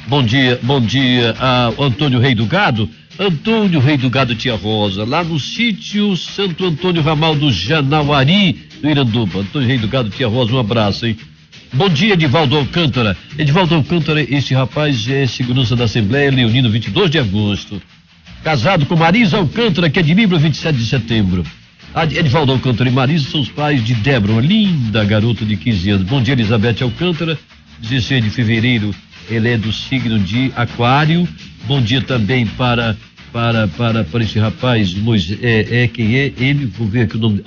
ao Antônio Rei do Gado, Tia Rosa, lá no sítio Santo Antônio Ramal do Janauari, do Iranduba. Antônio Rei do Gado, Tia Rosa, um abraço, hein? Bom dia, Edivaldo Alcântara. Edivaldo Alcântara, esse rapaz é segurança da Assembleia Leonino, 22 de agosto. Casado com Marisa Alcântara, que é de Libra, 27 de setembro. Edivaldo Alcântara e Marisa são os pais de Débora, uma linda garota de 15 anos. Bom dia, Elizabeth Alcântara, 16 de fevereiro, ele é do signo de Aquário. Bom dia também para esse rapaz, Moisés, quem é ele? Vou ver aqui o nome.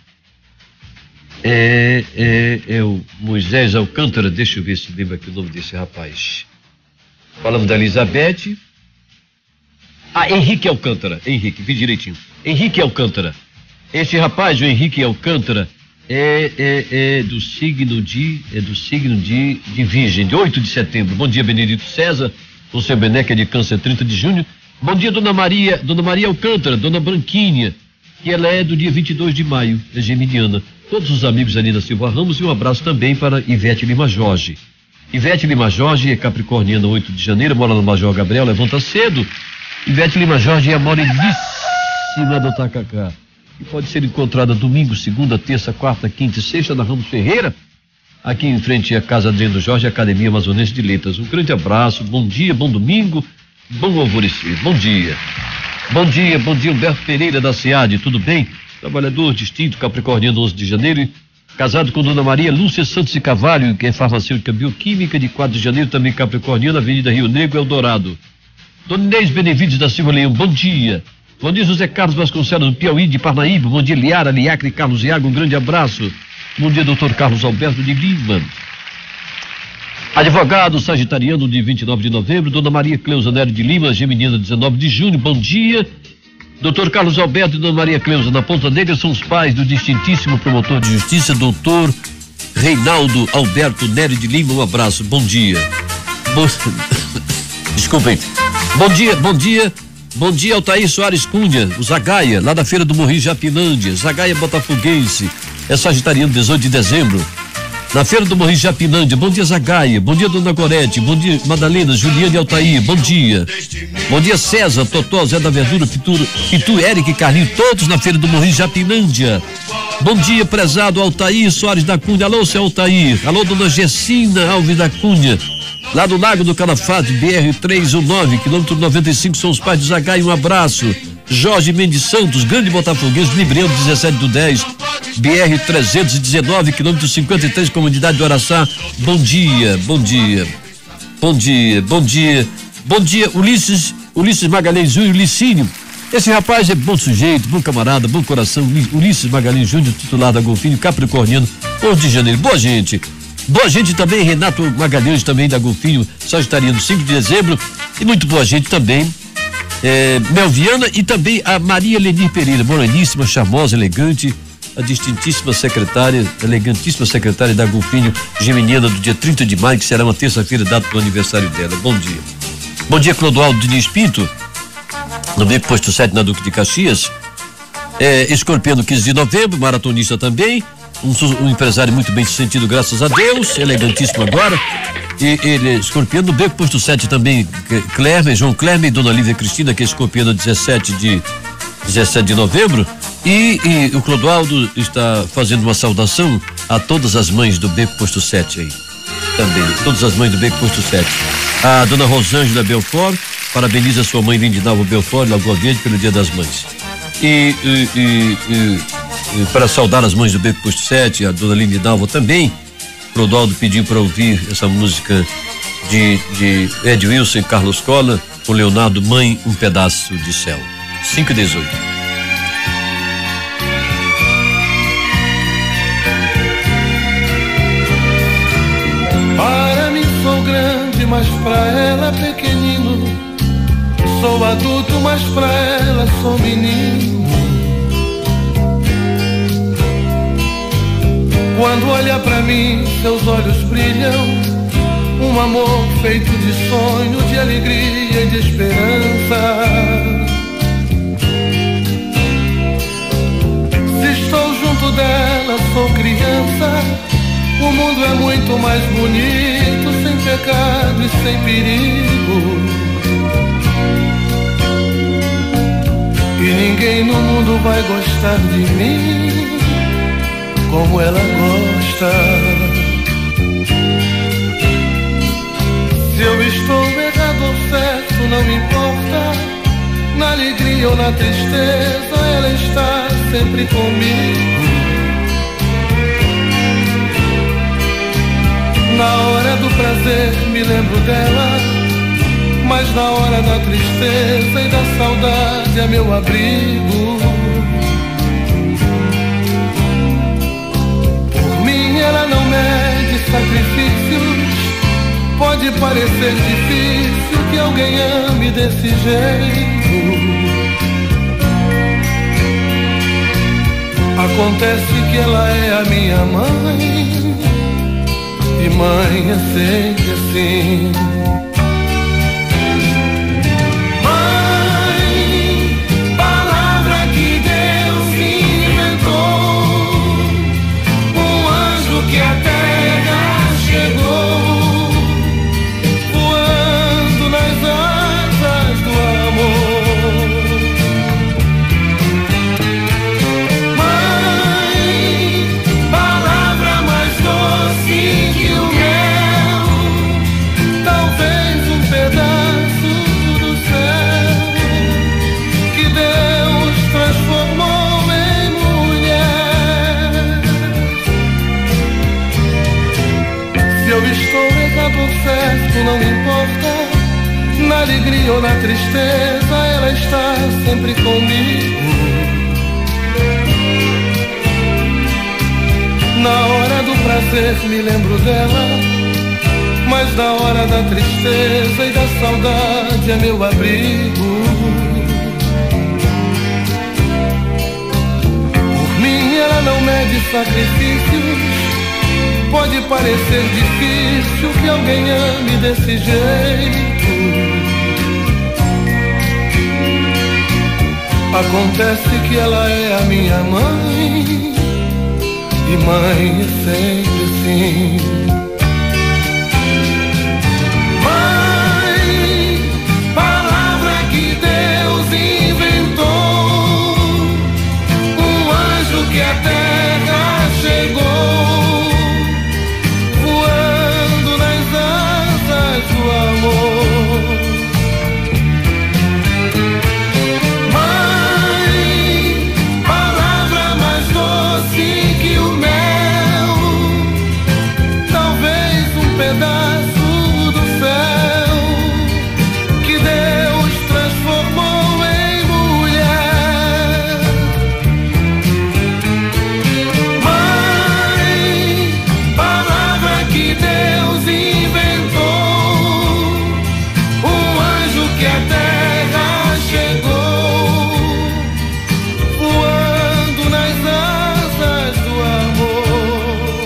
É o Moisés Alcântara, deixa eu ver se lembra aqui o nome desse rapaz. Falamos da Elizabeth. Henrique Alcântara, vi direitinho. Henrique Alcântara. Esse rapaz, o Henrique Alcântara, é do signo de Virgem, de 8 de setembro. Bom dia, Benedito César, o seu Beneca de Câncer, 30 de junho. Bom dia, Dona Maria Alcântara, Dona Branquinha, que ela é do dia 22 de maio, é geminiana. Todos os amigos ali da Silva Ramos, e um abraço também para Ivete Lima Jorge. Ivete Lima Jorge é capricorniana, 8 de janeiro, mora no Major Gabriel, levanta cedo. Ivete Lima Jorge é a moreníssima do Tacacá, que pode ser encontrada domingo, segunda, terça, quarta, quinta e sexta na Ramos Ferreira, aqui em frente à Casa Adriano Jorge, Academia Amazonense de Letras. Um grande abraço, bom dia, bom domingo, bom alvorecer, bom dia, Humberto Pereira da SEAD, tudo bem? Trabalhador distinto, capricorniano, 11 de janeiro, casado com Dona Maria Lúcia Santos e Carvalho, que é farmacêutica bioquímica, de 4 de janeiro, também capricorniana, Avenida Rio Negro, Eldorado. Dona Inês Benevides da Silva Leão, bom dia. Bom dia, José Carlos Vasconcelos do Piauí, de Parnaíba. Bom dia, Liara, Liacre, Carlos Iago, um grande abraço. Bom dia, doutor Carlos Alberto de Lima. Advogado sagitariano, de 29 de novembro. Dona Maria Cleusa Nery de Lima, geminiana, 19 de junho. Bom dia. Doutor Carlos Alberto e Dona Maria Cleusa, na Ponta Negra, são os pais do distintíssimo promotor de justiça, doutor Reinaldo Alberto Nery de Lima. Um abraço, bom dia. Desculpem. Bom dia, Altair Soares Cunha, o Zagaia, lá da Feira do Morri, Japinândia. Zagaia botafoguense, é sagitariano, 18 de dezembro. Na Feira do Morri, Japinândia. Bom dia, Zagaia. Bom dia, Dona Gorete. Bom dia, Madalena, Juliane e Altair. Bom dia. Bom dia, César, Totó, Zé da Verdura, Pitu, Eric e Carlinhos, todos na Feira do Morri, Japinândia. Bom dia, prezado Altair Soares da Cunha. Alô, seu Altair. Alô, Dona Gessina Alves da Cunha. Lá do Lago do Calafate, BR-319, quilômetro 95, são os pais de Zagaia, um abraço. Jorge Mendes Santos, grande botafoguense, Libreiro, 17/10, BR-319, quilômetro 53, comunidade do Araçá. Bom dia, Ulisses Magalhães Júnior, Licínio. Esse rapaz é bom sujeito, bom camarada, bom coração. Ulisses Magalhães Júnior, titular da Golfinho, capricorniano, 11 de janeiro. Boa gente também, Renato Magalhães também da Golfinho, sagitariano, 5 de dezembro, e muito boa gente também, Melviana, e também a Maria Lenir Pereira, moreníssima, charmosa, elegante, a distintíssima secretária, elegantíssima secretária da Golfinho, geminiana, do dia 30 de maio, que será uma terça-feira, dado para o aniversário dela. Bom dia, Clodoaldo Diniz Pinto, no Beco Posto 7, na Duque de Caxias. Escorpiano, 15 de novembro, maratonista também, um empresário muito bem sentido, graças a Deus, elegantíssimo agora. E ele é escorpiano, no Beco Posto 7 também, João Clerme e Dona Lívia Cristina, que é escorpiano, 17 de novembro. E o Clodoaldo está fazendo uma saudação a todas as mães do Beco Posto 7 aí. Também, todas as mães do Beco Posto 7. A Dona Rosângela Belfort parabeniza sua mãe Lindinalva Belfort, Lagoa Verde, pelo Dia das Mães. E para saudar as mães do Beco Posto 7, a Dona Lindinalva também, Clodoaldo pediu para ouvir essa música de Ed Wilson e Carlos Cola, com Leonardo, Mãe, um Pedaço de Céu. 5:18. Para mim sou grande, mas pra ela pequenino. Sou adulto, mas pra ela sou menino. Quando olha pra mim, seus olhos brilham. Um amor feito de sonho, de alegria e de esperança. Se estou junto dela, jeito mais bonito, sem pecado e sem perigo. E ninguém no mundo vai gostar de mim como ela gosta. Se eu estou errado ou certo, não importa. Na alegria ou na tristeza, ela está sempre comigo. Na hora do prazer me lembro dela, mas na hora da tristeza e da saudade é meu abrigo. Por mim ela não mede sacrifícios. Pode parecer difícil que alguém ame desse jeito. Acontece que ela é a minha mãe, e mãe é sempre assim. Mãe, palavra que Deus inventou, um anjo que a terra chegou, voando nas asas do amor. Mãe, palavra mais doce que o mel, talvez um pedaço do céu que Deus transformou em mulher. Se eu estou errado ou certo, não importa. Na alegria ou na tristeza, ela está sempre comigo. Na hora do prazer me lembro dela, mas na hora da tristeza e da saudade é meu abrigo. Por mim ela não mede sacrifícios. Pode parecer difícil que alguém ame desse jeito. Acontece que ela é a minha mãe, e mãe é sempre assim. Mãe, palavra que Deus inventou, um anjo que a terra chegou, voando nas asas do amor. Mãe, palavra mais doce que o mel, talvez um pedaço do céu que Deus transformou em mulher. Mãe, palavra que Deus inventou, um anjo que a terra chegou, voando nas asas do amor.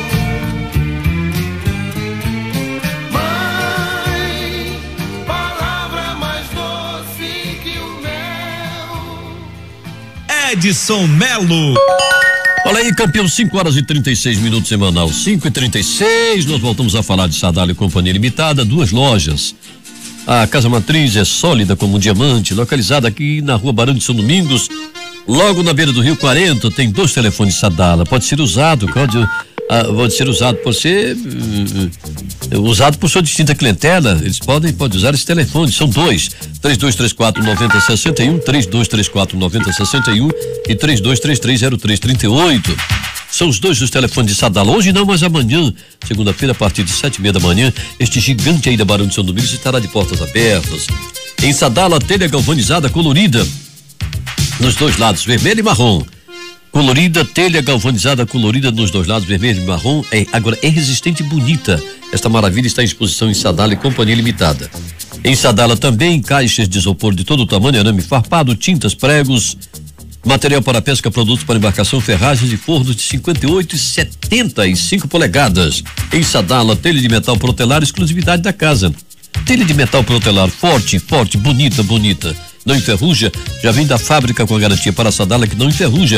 Mãe, palavra mais doce que o mel. Edson Melo. Olha aí, campeão, 5h36 semanal, 5h36. Nós voltamos a falar de Sadala e Companhia Limitada, duas lojas. A Casa Matriz é sólida como um diamante, localizada aqui na Rua Barão de São Domingos, logo na beira do Rio 40. Tem 2 telefones Sadala, pode ser usado, pode ser usado por ser usado por sua distinta clientela. Eles podem usar esse telefone, são 2: 3234-9061, 3234-9061 e 3233-0338. São os 2 dos telefones de Sadala. Hoje não, mas amanhã, segunda-feira, a partir de 7h30 da manhã, este gigante aí da Barão de São Domingos estará de portas abertas. Em Sadala, telha galvanizada colorida nos 2 lados, vermelho e marrom. Colorida, telha galvanizada colorida nos 2 lados, vermelho e marrom. Agora é resistente e bonita. Esta maravilha está em exposição em Sadala e Companhia Limitada. Em Sadala também caixas de isopor de todo o tamanho, arame farpado, tintas, pregos, material para pesca, produtos para embarcação, ferragens e fornos de 58 e 75 polegadas. Em Sadala, telha de metal protelar, exclusividade da casa. Telha de metal protelar forte, bonita, não enferruja, já vem da fábrica com a garantia para Sadala que não enferruja.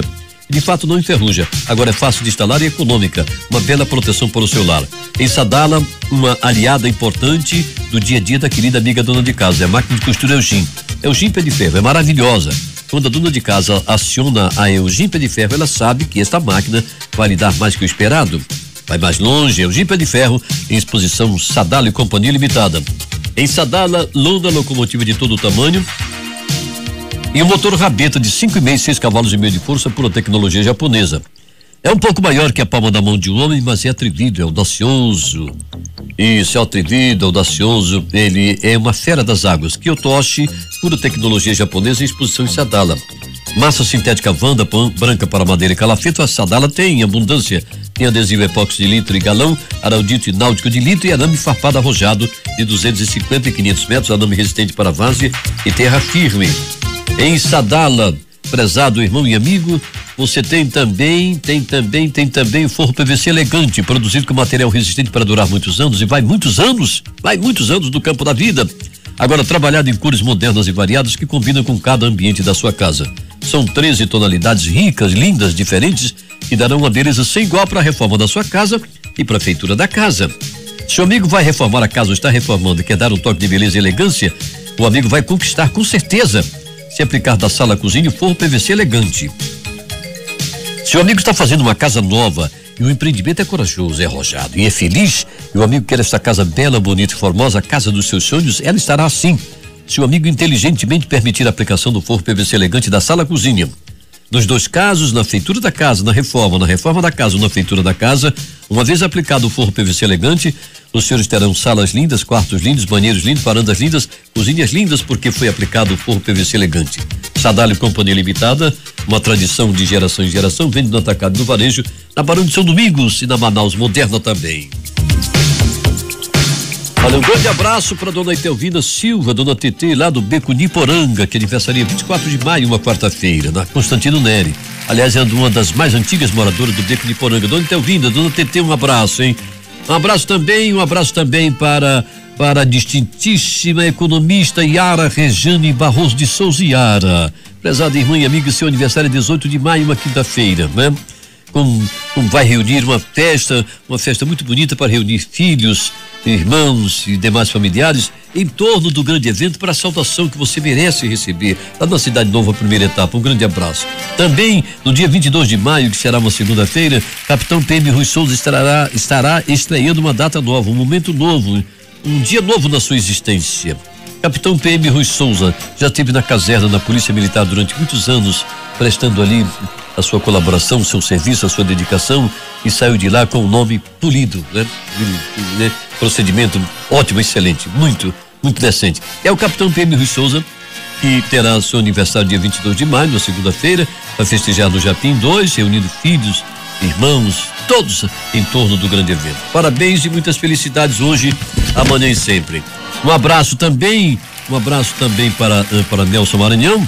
De fato não enferruja, agora é fácil de instalar e econômica, uma bela proteção para o seu lar. Em Sadala, uma aliada importante do dia a dia da querida amiga dona de casa, é a máquina de costura Eugim. Eugim Pé de Ferro, é maravilhosa. Quando a dona de casa aciona a Eugim Pé de Ferro, ela sabe que esta máquina vai lhe dar mais que o esperado. Vai mais longe, Eugim Pé de Ferro, em exposição Sadala e Companhia Limitada. Em Sadala, lona locomotiva de todo o tamanho, e um motor rabeta de 5,5 e 6 cavalos e meio de força, pura tecnologia japonesa. É um pouco maior que a palma da mão de um homem, mas é atrevido, é audacioso. Isso, é atrevido, audacioso. Ele é uma fera das águas. Kyotoshi, pura tecnologia japonesa, em exposição em Sadala. Massa sintética Wanda, branca para madeira e calafeto, a Sadala tem em abundância. Tem adesivo epóxi de litro e galão, araldite náutico de litro e arame farpado arrojado de 250 e 500 metros, arame resistente para várzea e terra firme. Em Sadala, prezado irmão e amigo, você tem também o forro PVC elegante, produzido com material resistente para durar muitos anos e vai muitos anos do campo da vida. Agora trabalhado em cores modernas e variadas que combinam com cada ambiente da sua casa. São 13 tonalidades ricas, lindas, diferentes, que darão uma beleza sem igual para a reforma da sua casa e para a feitura da casa. Se o amigo vai reformar a casa ou está reformando e quer dar um toque de beleza e elegância, o amigo vai conquistar com certeza. Se aplicar da sala à cozinha, o forro PVC elegante. Se o amigo está fazendo uma casa nova e o empreendimento é corajoso, é arrojado e é feliz, e o amigo quer esta casa bela, bonita e formosa, a casa dos seus sonhos, ela estará assim. Se o amigo inteligentemente permitir a aplicação do forro PVC elegante da sala à cozinha. Nos dois casos, na feitura da casa, na reforma da casa ou na feitura da casa, uma vez aplicado o forro PVC elegante, os senhores terão salas lindas, quartos lindos, banheiros lindos, varandas lindas, cozinhas lindas, porque foi aplicado o forro PVC elegante. Sadala e Companhia Limitada, uma tradição de geração em geração, vende no atacado e no varejo, na Barão de São Domingos e na Manaus Moderna também. Olha, um grande abraço para dona Etelvina Silva, dona Tetê, lá do Beco Niporanga, que aniversaria 24 de maio, uma quarta-feira, na Constantino Neri. Aliás, é uma das mais antigas moradoras do Beco Niporanga. Dona Etelvina, dona Tetê, um abraço, hein? Um abraço também para a distintíssima economista Yara Rejane Barroso de Souza Yara. Prezada irmã e amiga, seu aniversário é 18 de maio, uma quinta-feira, né? Vai reunir uma festa muito bonita para reunir filhos, irmãos e demais familiares em torno do grande evento para a saudação que você merece receber lá na Cidade Nova, primeira etapa. Um grande abraço. Também no dia 22 de maio, que será uma segunda-feira, Capitão PM Rui Souza estará estreando uma data nova, um momento novo, um dia novo na sua existência. Capitão PM Rui Souza já esteve na caserna da Polícia Militar durante muitos anos, prestando ali a sua colaboração, o seu serviço, a sua dedicação, e saiu de lá com o nome polido, né? Procedimento ótimo, excelente, muito decente. É o Capitão PM Rui Souza, que terá seu aniversário dia 22 de maio, na segunda-feira, vai festejar no Japim 2, reunindo filhos, irmãos, todos em torno do grande evento. Parabéns e muitas felicidades hoje, amanhã e sempre. Um abraço também para Nelson Maranhão.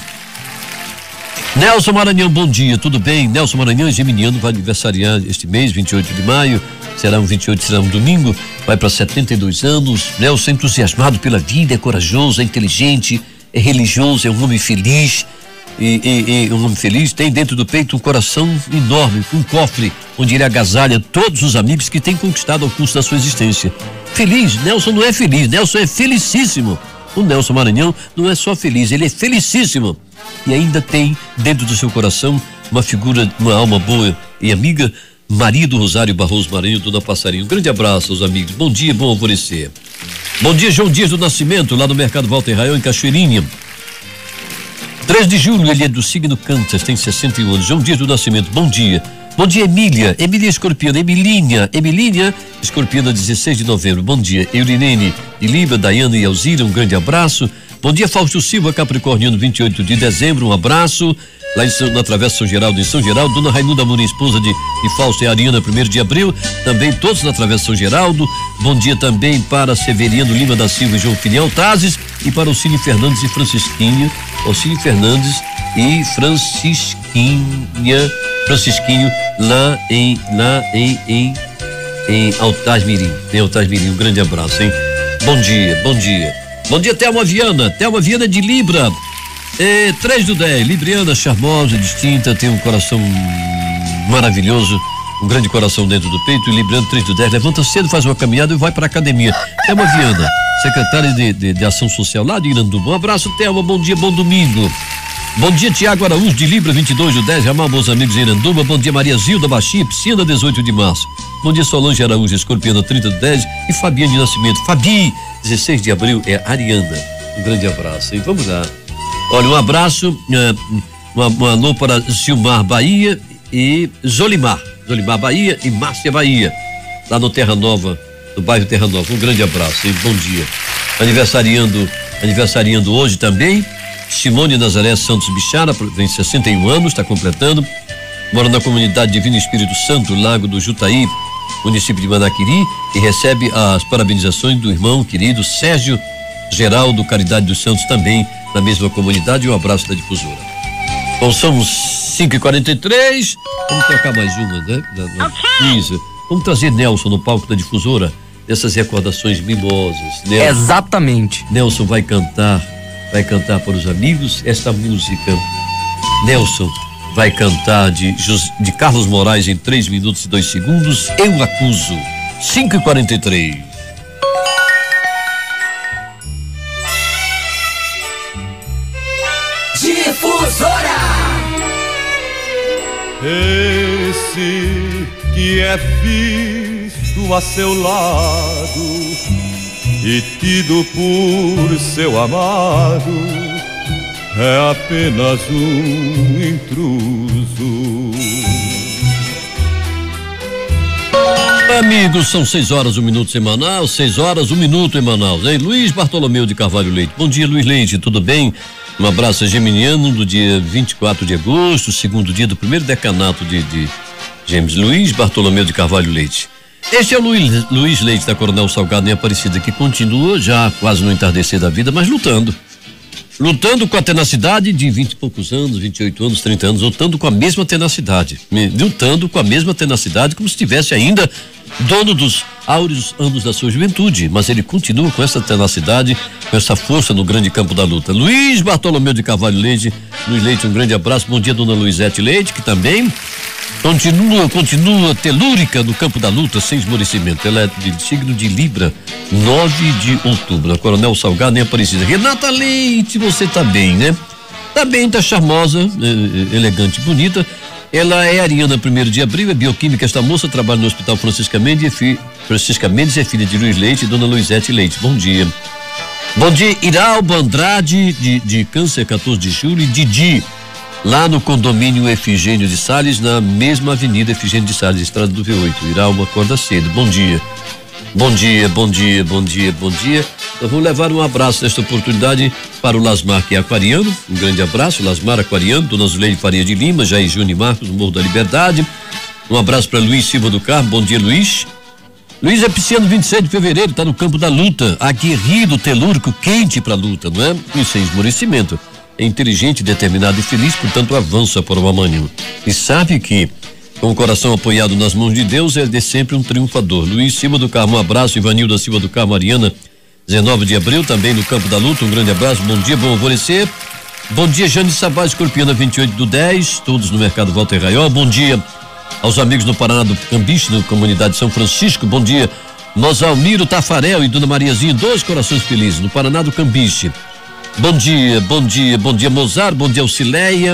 Nelson Maranhão, bom dia, tudo bem? Nelson Maranhão, geminiano, vai aniversariar este mês, 28 de maio, será um domingo, vai para 72 anos. Nelson, entusiasmado pela vida, é corajoso, é inteligente, é religioso, é um homem feliz, e um homem feliz tem dentro do peito um coração enorme, um cofre, onde ele agasalha todos os amigos que tem conquistado ao curso da sua existência. Feliz, Nelson não é feliz, Nelson é felicíssimo. O Nelson Maranhão não é só feliz, ele é felicíssimo. E ainda tem dentro do seu coração uma figura, uma alma boa e amiga, Maria do Rosário Barroso Maranhão, dona Passarinho. Um grande abraço aos amigos, bom dia, bom alvorecer. Bom dia, João Dias do Nascimento, lá no Mercado Walter Raiol, em Cachoeirinha. 3 de julho, ele é do signo Câncer, tem 61 anos. João Dias do Nascimento, bom dia. Bom dia, Emília Escorpiana, Emilinha, Escorpiana, 16 de novembro, bom dia. Eurinene e Líbia, Daiane e Alzira, um grande abraço. Bom dia, Fausto Silva, Capricorniano, 28 de dezembro, um abraço. Lá na Travessa São Geraldo, em São Geraldo, Dona Raimunda Amorim, esposa de Fausto e Ariana, 1º de abril, também todos na Travessa São Geraldo. Bom dia também para Severiano Lima da Silva e João Finial Tazes, e para Ocínio Fernandes e Francisquinho, lá em Altasmirim, um grande abraço, hein? Bom dia. Bom dia, Thelma Viana de Libra. 3/10, Libriana, charmosa, distinta, tem um coração maravilhoso, um grande coração dentro do peito. E Libriana, 3/10, levanta cedo, faz uma caminhada e vai para a academia. Thelma Viana, secretária de Ação Social lá de Iranduba. Um abraço, Thelma, bom dia, bom domingo. Bom dia, Tiago Araújo de Libra, 22/10, Ramal, bons amigos em Iranduba. Bom dia, Maria Zilda Baixinha, Piscina, 18 de março. Bom dia, Solange Araújo, Escorpiana, 30/10 e Fabiane Nascimento. Fabi, 16 de abril, é Ariana. Um grande abraço. E vamos lá. Olha, um abraço, um alô para Silmar Bahia e Zolimar Bahia e Márcia Bahia, lá no Terra Nova, no bairro Terra Nova. Um grande abraço e bom dia. Aniversariando hoje também, Simone Nazaré Santos Bichara, tem 61 anos, está completando, mora na comunidade Divino Espírito Santo, Lago do Jutaí, município de Manaquiri, e recebe as parabenizações do irmão querido Sérgio Geraldo Caridade dos Santos, também na mesma comunidade. Um abraço da difusora. Bom, são 5h43, vamos tocar mais uma, né? Isso. Vamos trazer Nelson no palco da difusora, dessas recordações mimosas. Nelson, exatamente. Nelson vai cantar para os amigos esta música. Nelson vai cantar de Carlos Moraes em 3 minutos e 2 segundos. Eu acuso. 5h43. Difusora. Esse que é visto a seu lado e tido por seu amado é apenas um intruso. Amigos, são 6h, 1 minuto em Manaus, 6h, 1 minuto em Manaus, hein? Luiz Bartolomeu de Carvalho Leite. Bom dia, Luiz Leite, tudo bem? Um abraço geminiano do dia 24 de agosto, segundo dia do primeiro decanato de Gêmeos. Luiz Bartolomeu de Carvalho Leite. Este é o Luiz Leite da Coronel Salgado em Aparecida, que continua já quase no entardecer da vida, mas lutando com a tenacidade de 20 e poucos anos, 28 anos, 30 anos, lutando com a mesma tenacidade, como se estivesse ainda dono dos áureos anos da sua juventude, mas ele continua com essa tenacidade, com essa força no grande campo da luta. Luiz Bartolomeu de Carvalho Leite, Luiz Leite, um grande abraço. Bom dia, dona Luizete Leite, que também continua telúrica no campo da luta, sem esmorecimento. Ela é de signo de Libra, 9 de outubro. A Coronel Salgado nem Aparecida. Renata Leite, você tá bem, né? Tá bem, tá charmosa, elegante, bonita. Ela é ariana, 1º de abril, é bioquímica. Esta moça trabalha no Hospital Francisca Mendes, é filha de Luiz Leite e dona Luizete Leite. Bom dia. Bom dia, Iralba Andrade, de Câncer, 14 de julho, e Didi, lá no condomínio Efigênio de Sales, na mesma avenida Efigênio de Sales, estrada do V8. Iralba acorda cedo. Bom dia. Bom dia. Eu vou levar um abraço nesta oportunidade para o Lasmar, que é aquariano. Um grande abraço, Lasmar aquariano, dona Zuleide Faria de Lima, Jair Júnior Marcos, no Morro da Liberdade. Um abraço para Luiz Silva do Carmo. Bom dia, Luiz. Luiz é pisciano, 26 de fevereiro, está no campo da luta, aguerrido, telúrico, quente para a luta, não é? E sem esmorecimento. É inteligente, determinado e feliz, portanto avança por uma manhã. E sabe que, com o coração apoiado nas mãos de Deus, ele é sempre um triunfador. Luiz Silva do Carmo, um abraço. Ivanilda Silva do Carmo, Mariana, 19 de abril, também no campo da luta, um grande abraço. Bom dia, bom alvorecer. Bom dia, Jane Sabá, Escorpiana, 28/10, todos no Mercado Walter Raiol. Bom dia aos amigos no Paraná do Cambiche, na comunidade de São Francisco. Bom dia, Mosalmiro Tafarel e Dona Mariazinha, 2 corações felizes, no Paraná do Cambiche. Bom dia, Mozart, bom dia, Auxileia,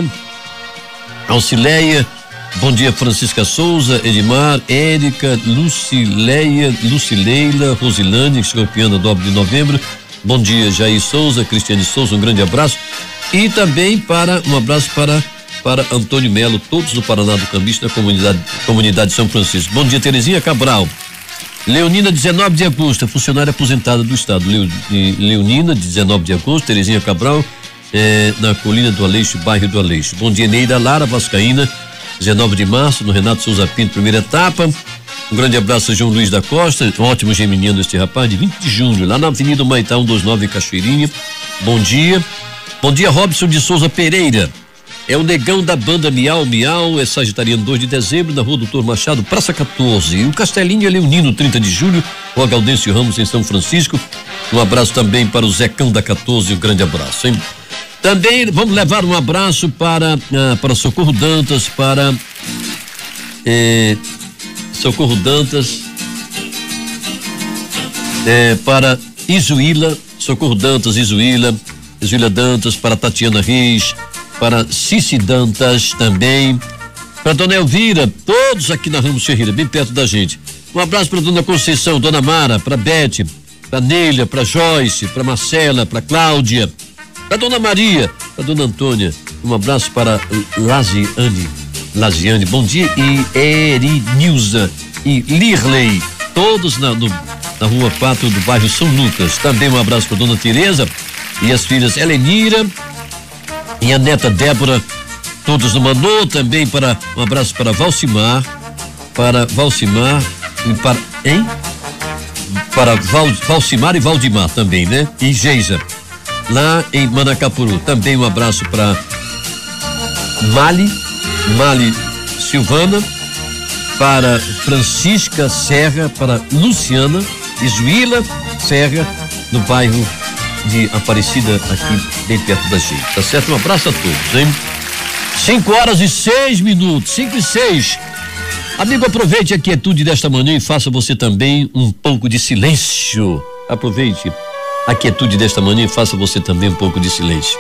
bom dia, Francisca Souza, Edmar, Érica, Lucileila, Rosilane, Escorpiana, 9 de novembro. Bom dia, Jair Souza, Cristiane Souza, um grande abraço. E também um abraço para Antônio Melo, todos no Paraná do Cambiche, na comunidade de São Francisco. Bom dia, Terezinha Cabral. Leonina, 19 de agosto, é funcionária aposentada do estado. Leonina, 19 de agosto, Terezinha Cabral, na Colina do Aleixo, bairro do Aleixo. Bom dia, Neida Lara, vascaína, 19 de março, no Renato Souza Pinto, primeira etapa. Um grande abraço a João Luiz da Costa, um ótimo geminiano este rapaz, de 20 de junho, lá na Avenida Humaitá, 129, em Cachoeirinha. Bom dia, Robson de Souza Pereira. É o negão da banda Miau Miau, é sagitariano, 2 de dezembro, na Rua Doutor Machado, Praça 14. E o Castelinho é leonino, 30 de julho, Rua Gaudêncio Ramos, em São Francisco. Um abraço também para o Zecão da 14, um grande abraço, hein? Também vamos levar um abraço para Socorro Dantas, para Socorro Dantas, para Izuíla, Socorro Dantas, Izuíla Dantas, para Tatiana Reis, para Cici Dantas também, para Dona Elvira, todos aqui na Ramos Ferreira, bem perto da gente. Um abraço para Dona Conceição, Dona Mara, para Bete, para Neila, para Joyce, para Marcela, para Cláudia, para Dona Maria, para Dona Antônia. Um abraço para Laziane, bom dia, e Erinilza e Lirley, todos na Rua 4 do bairro São Lucas. Também um abraço para Dona Tereza e as filhas Helenira e a neta Débora, todos no Manô. Também um abraço para Valcimar e para Valcimar e Valdimar também, né? E Geisa, lá em Manacapuru. Também um abraço para Mali Silvana, para Francisca Serra, para Luciana Izuíla Serra, no bairro de Aparecida, aqui bem perto da gente, tá certo? Um abraço a todos, hein? 5:06, 5:06. Amigo, aproveite a quietude desta manhã e faça você também um pouco de silêncio. Aproveite a quietude desta manhã e faça você também um pouco de silêncio.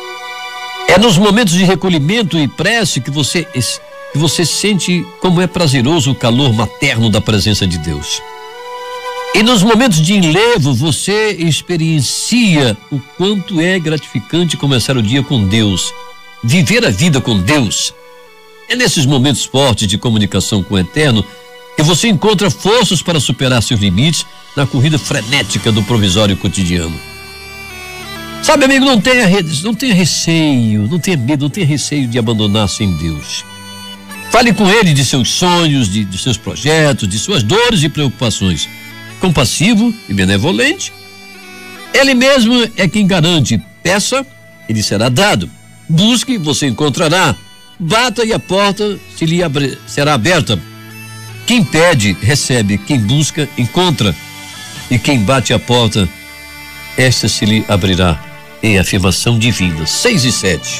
É nos momentos de recolhimento e prece que você sente como é prazeroso o calor materno da presença de Deus. E nos momentos de enlevo você experiencia o quanto é gratificante começar o dia com Deus, viver a vida com Deus. É nesses momentos fortes de comunicação com o Eterno que você encontra forças para superar seus limites na corrida frenética do provisório cotidiano. Sabe, amigo, não tenha receio, não tenha medo, não tenha receio de abandonar-se em Deus. Fale com Ele de seus sonhos, de seus projetos, de suas dores e preocupações. Compassivo e benevolente, Ele mesmo é quem garante: peça, Ele será dado; busque, você encontrará; bata e a porta será aberta. Quem pede, recebe; quem busca, encontra; e quem bate a porta, esta se lhe abrirá. Em afirmação divina. 6:07.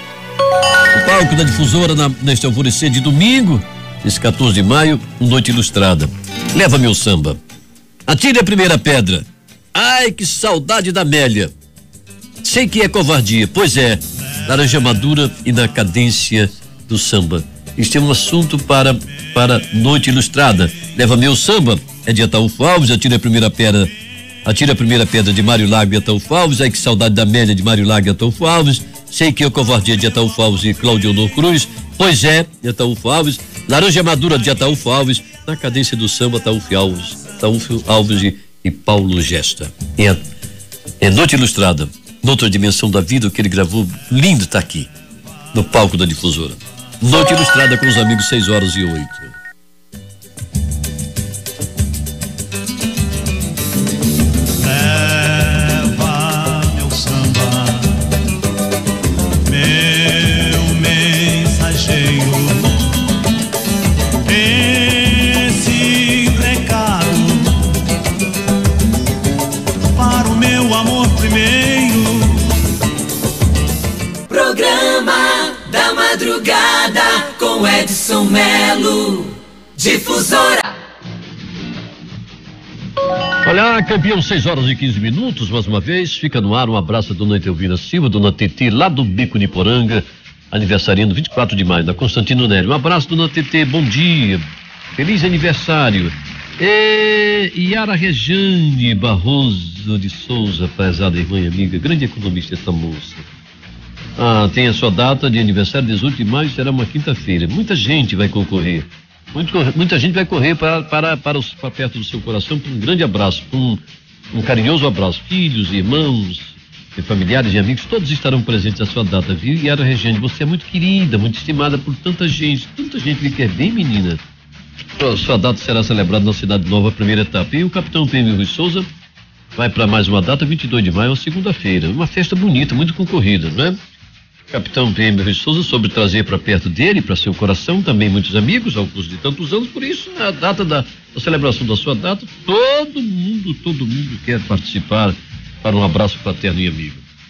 O palco da Difusora neste alvorecer de domingo, esse 14 de maio, Noite Ilustrada. Leva meu samba. Atire a primeira pedra. Ai, que saudade da Amélia. Sei que é covardia, pois é. Laranja madura e na cadência do samba. Este é um assunto para Noite Ilustrada. Leva meu samba, é de Ataúfo Alves. Atire a primeira pedra. Atire a primeira pedra, de Mário Lago e Ataúfo Alves. Ai, que saudade da Amélia, de Mário Lago e Ataúfo Alves. Sei que é covardia, de Ataúfo Alves e Cláudio Honor Cruz. Pois é, de Ataúfo Alves. Laranja madura, de Ataúfo Alves. Na cadência do samba, Ataúfo Alves e Paulo Gesta. É Noite Ilustrada, noutra dimensão da vida. O que ele gravou lindo tá aqui no palco da Difusora. Noite Ilustrada com os amigos, 6:08. Leva meu samba, meu mensageiro, esse recado para o meu amor primeiro. Programa da madrugada com Edson Melo. Difusora. Olha, campeão, 6:15, mais uma vez, fica no ar um abraço a Dona Etelvina Silva, Dona Tetê, lá do Bico de Poranga, aniversariando 24 de maio, da Constantino Nélio. Um abraço, Dona Tetê, bom dia, feliz aniversário. E Yara Rejane Barroso de Souza, prezada irmã e amiga, grande economista essa moça. Tem a sua data de aniversário, 18 de maio, será uma quinta-feira. Muita gente vai concorrer. Muita gente vai correr para perto do seu coração, por um grande abraço, por um carinhoso abraço. Filhos, irmãos, familiares e amigos, todos estarão presentes à sua data, viu? Yara Regiane, você é muito querida, muito estimada por tanta gente lhe quer bem, menina. Sua data será celebrada na Cidade Nova, primeira etapa. E o capitão PM Rui Souza vai para mais uma data, 22 de maio, uma segunda-feira. Uma festa bonita, muito concorrida, não é? Capitão PM Rui Souza soube trazer para perto dele, para seu coração, também muitos amigos, ao curso de tantos anos. Por isso, a data da celebração da sua data, todo mundo quer participar para um abraço fraterno e amigo.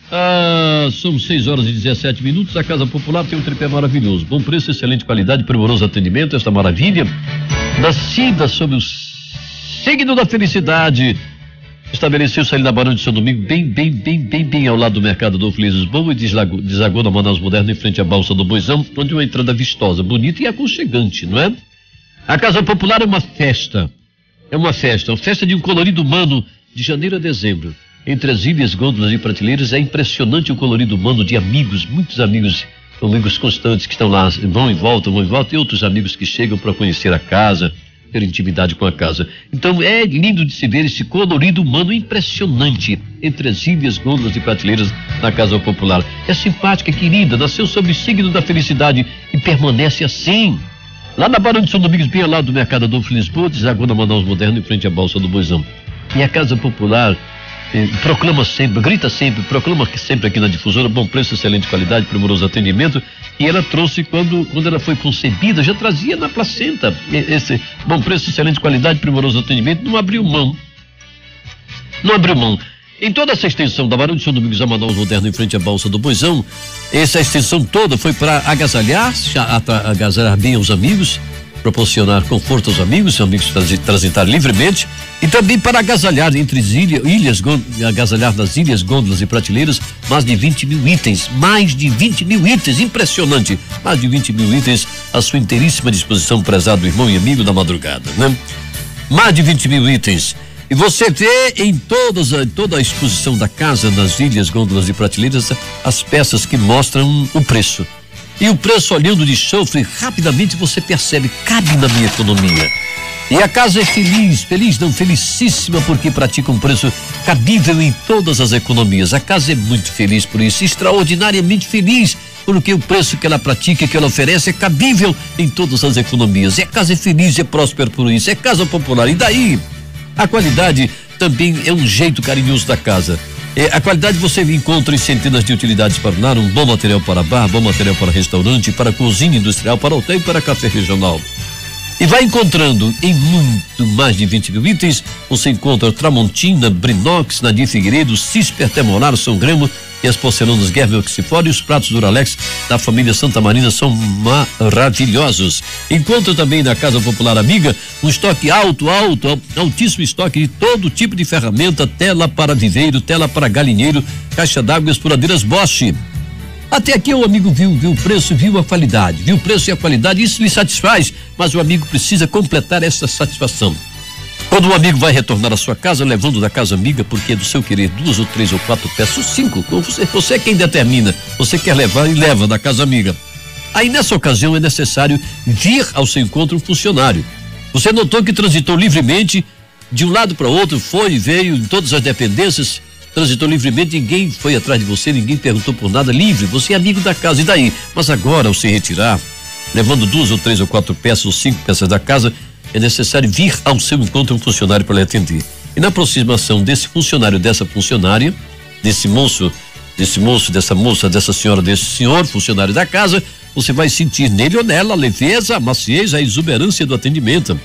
São 6h17. A Casa Popular tem um tripé maravilhoso. Bom preço, excelente qualidade, primoroso atendimento. Esta maravilha, nascida sob o signo da felicidade, estabeleceu-se ali na Barão de São Domingos, bem ao lado do Mercado Adolfo Lisboa, e desagou na Manaus Moderna, em frente à Balsa do Boizão, onde uma entrada vistosa, bonita e aconchegante, não é? A Casa Popular é uma festa. Uma festa de um colorido humano de janeiro a dezembro. Entre as ilhas, gôndolas e prateleiras, é impressionante o colorido humano de amigos, muitos amigos constantes que estão lá, vão e voltam, e outros amigos que chegam para conhecer a casa, ter intimidade com a casa. Então é lindo de se ver esse colorido humano impressionante entre as ilhas, gôndolas e prateleiras na Casa Popular. É simpática, querida, nasceu sob o signo da felicidade e permanece assim. Lá na Barão de São Domingos, bem ao lado do Mercado Adolfo Lisboa, desagou na Manaus Moderna, em frente à Balsa do Boizão. E a Casa Popular proclama sempre aqui na difusora, bom preço, excelente qualidade, primoroso atendimento. E ela trouxe, quando ela foi concebida, já trazia na placenta esse bom preço, excelente qualidade, primoroso atendimento. Não abriu mão. Em toda essa extensão da Barão de São Domingos a Manaus Moderna, em frente à Balsa do Boizão, essa extensão toda foi para agasalhar bem os amigos, proporcionar conforto aos amigos transitar livremente, e também para agasalhar entre agasalhar nas ilhas, gôndolas e prateleiras, mais de 20 mil itens, impressionante, mais de 20 mil itens à sua inteiríssima disposição, prezado irmão e amigo da madrugada, né? Mais de 20 mil itens. E você vê em toda a exposição da casa, nas ilhas, gôndolas e prateleiras, as peças que mostram o preço. E o preço, olhando de chofre, rapidamente você percebe, cabe na minha economia. E a casa é felicíssima, porque pratica um preço cabível em todas as economias. A casa é muito feliz por isso, extraordinariamente feliz, porque o preço que ela pratica, que ela oferece, é cabível em todas as economias. E a casa é feliz, é próspera por isso, é Casa Popular. E daí, a qualidade também é um jeito carinhoso da casa. A qualidade você encontra em centenas de utilidades para o lar, um bom material para bar, bom material para restaurante, para cozinha industrial, para hotel e para café regional. E vai encontrando em muito mais de 20 mil itens. Você encontra Tramontina, Brinox, Nadir Figueiredo, Cisper, Temorar, São Grêmio e as porcelanas Guerra Oxiford. E os pratos Duralex da família Santa Marina são maravilhosos. Encontra também na Casa Popular Amiga um estoque altíssimo estoque de todo tipo de ferramenta, tela para viveiro, tela para galinheiro, caixa d'água e espuradeiras Bosch. Até aqui o amigo viu o preço, viu a qualidade, viu o preço e a qualidade, isso lhe satisfaz, mas o amigo precisa completar essa satisfação. Quando o amigo vai retornar à sua casa, levando da Casa Amiga, porque é do seu querer 2 ou 3 ou 4 peças, ou 5, você é quem determina, você quer levar e leva da Casa Amiga. Aí nessa ocasião é necessário vir ao seu encontro um funcionário. Você notou que transitou livremente, de um lado para outro, foi e veio em todas as dependências, transitou livremente, ninguém foi atrás de você, ninguém perguntou por nada, livre, você é amigo da casa, e daí? Mas agora, ao se retirar, levando 2 ou 3 ou 4 peças ou 5 peças da casa, é necessário vir ao seu encontro um funcionário para lhe atender. E na aproximação desse funcionário, dessa funcionária, desse moço, dessa moça, dessa senhora, desse senhor, funcionário da casa, você vai sentir nele ou nela a leveza, a maciez, a exuberância do atendimento.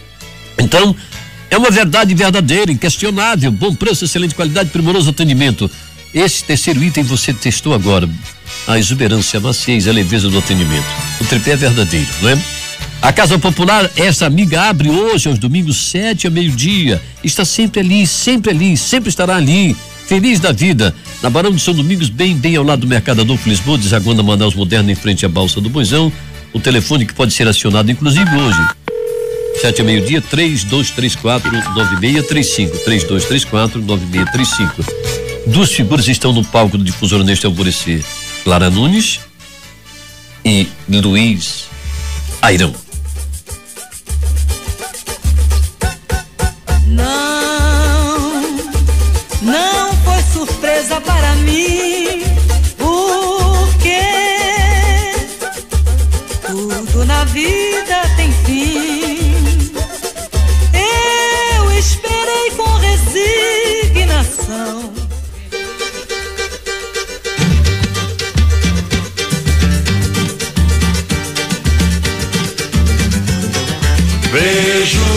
Então, é uma verdade verdadeira, inquestionável, bom preço, excelente qualidade, primoroso atendimento. Esse terceiro item você testou agora, a exuberância, a maciez, a leveza do atendimento. O tripé é verdadeiro, não é? A Casa Popular, essa amiga, abre hoje aos domingos 7 ao meio-dia, está sempre ali, sempre estará ali, feliz da vida, na Barão de São Domingos, bem ao lado do Mercado Adolfo Lisboa, desaguando a Manaus Moderna, em frente à Balsa do Boizão. O telefone que pode ser acionado, inclusive hoje, 7 ao meio-dia, 3234-9635, 3234-9635. Duas figuras estão no palco do Difusora neste alvorecer, Clara Nunes e Luiz Airão. Não foi surpresa para mim, porque tudo na vida tem fim. Eu esperei com resignação. Vejo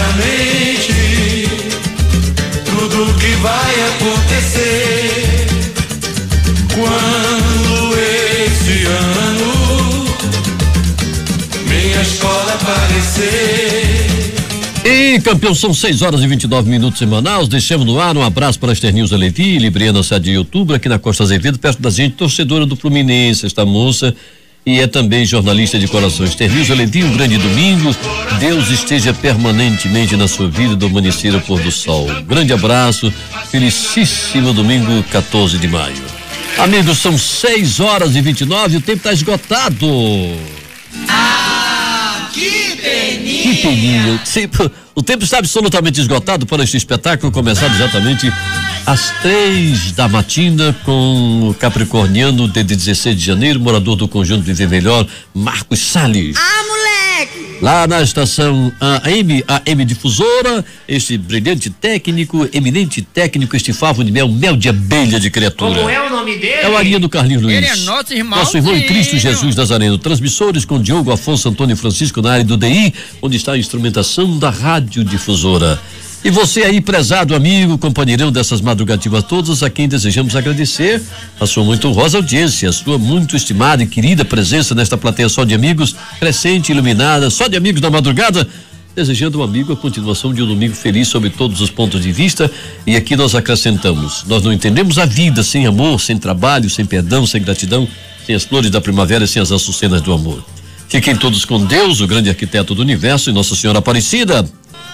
claramente tudo que vai acontecer. você. E campeão, são 6h29 em Manaus. Deixamos no ar um abraço para a Esternilza Levi, Libriana 7 de outubro, aqui na Costa Azevedo, perto da gente, torcedora do Fluminense, esta moça. E é também jornalista de coração. Esternilza Levi, um grande domingo. Deus esteja permanentemente na sua vida do amanhecer ao pôr do sol. Grande abraço, felicíssimo domingo 14 de maio. Amigos, são 6h29, o tempo está esgotado. Que peninha! Que peninha. O tempo está absolutamente esgotado para este espetáculo, começado exatamente às 3 da matina com o capricorniano de 16 de janeiro, morador do Conjunto Viver Melhor, Marcos Salles. Ah, moleque! Lá na estação AM Difusora, este brilhante técnico, eminente técnico, este favo de mel de abelha de criatura. Como é o nome dele? É o Arinha do Carlinhos Luiz. Ele é nosso irmão. Nosso irmão em Cristo Jesus Nazareno. Transmissores com Diogo, Afonso, Antônio e Francisco na área do DI, onde está a instrumentação da Rádio Difusora. E você aí, prezado amigo, companheirão dessas madrugativas todas, a quem desejamos agradecer a sua muito honrosa audiência, a sua muito estimada e querida presença nesta plateia só de amigos, crescente, iluminada, só de amigos da madrugada, desejando ao amigo a continuação de um domingo feliz sob todos os pontos de vista. E aqui nós acrescentamos, nós não entendemos a vida sem amor, sem trabalho, sem perdão, sem gratidão, sem as flores da primavera, sem as açucenas do amor. Fiquem todos com Deus, o grande arquiteto do universo, e Nossa Senhora Aparecida.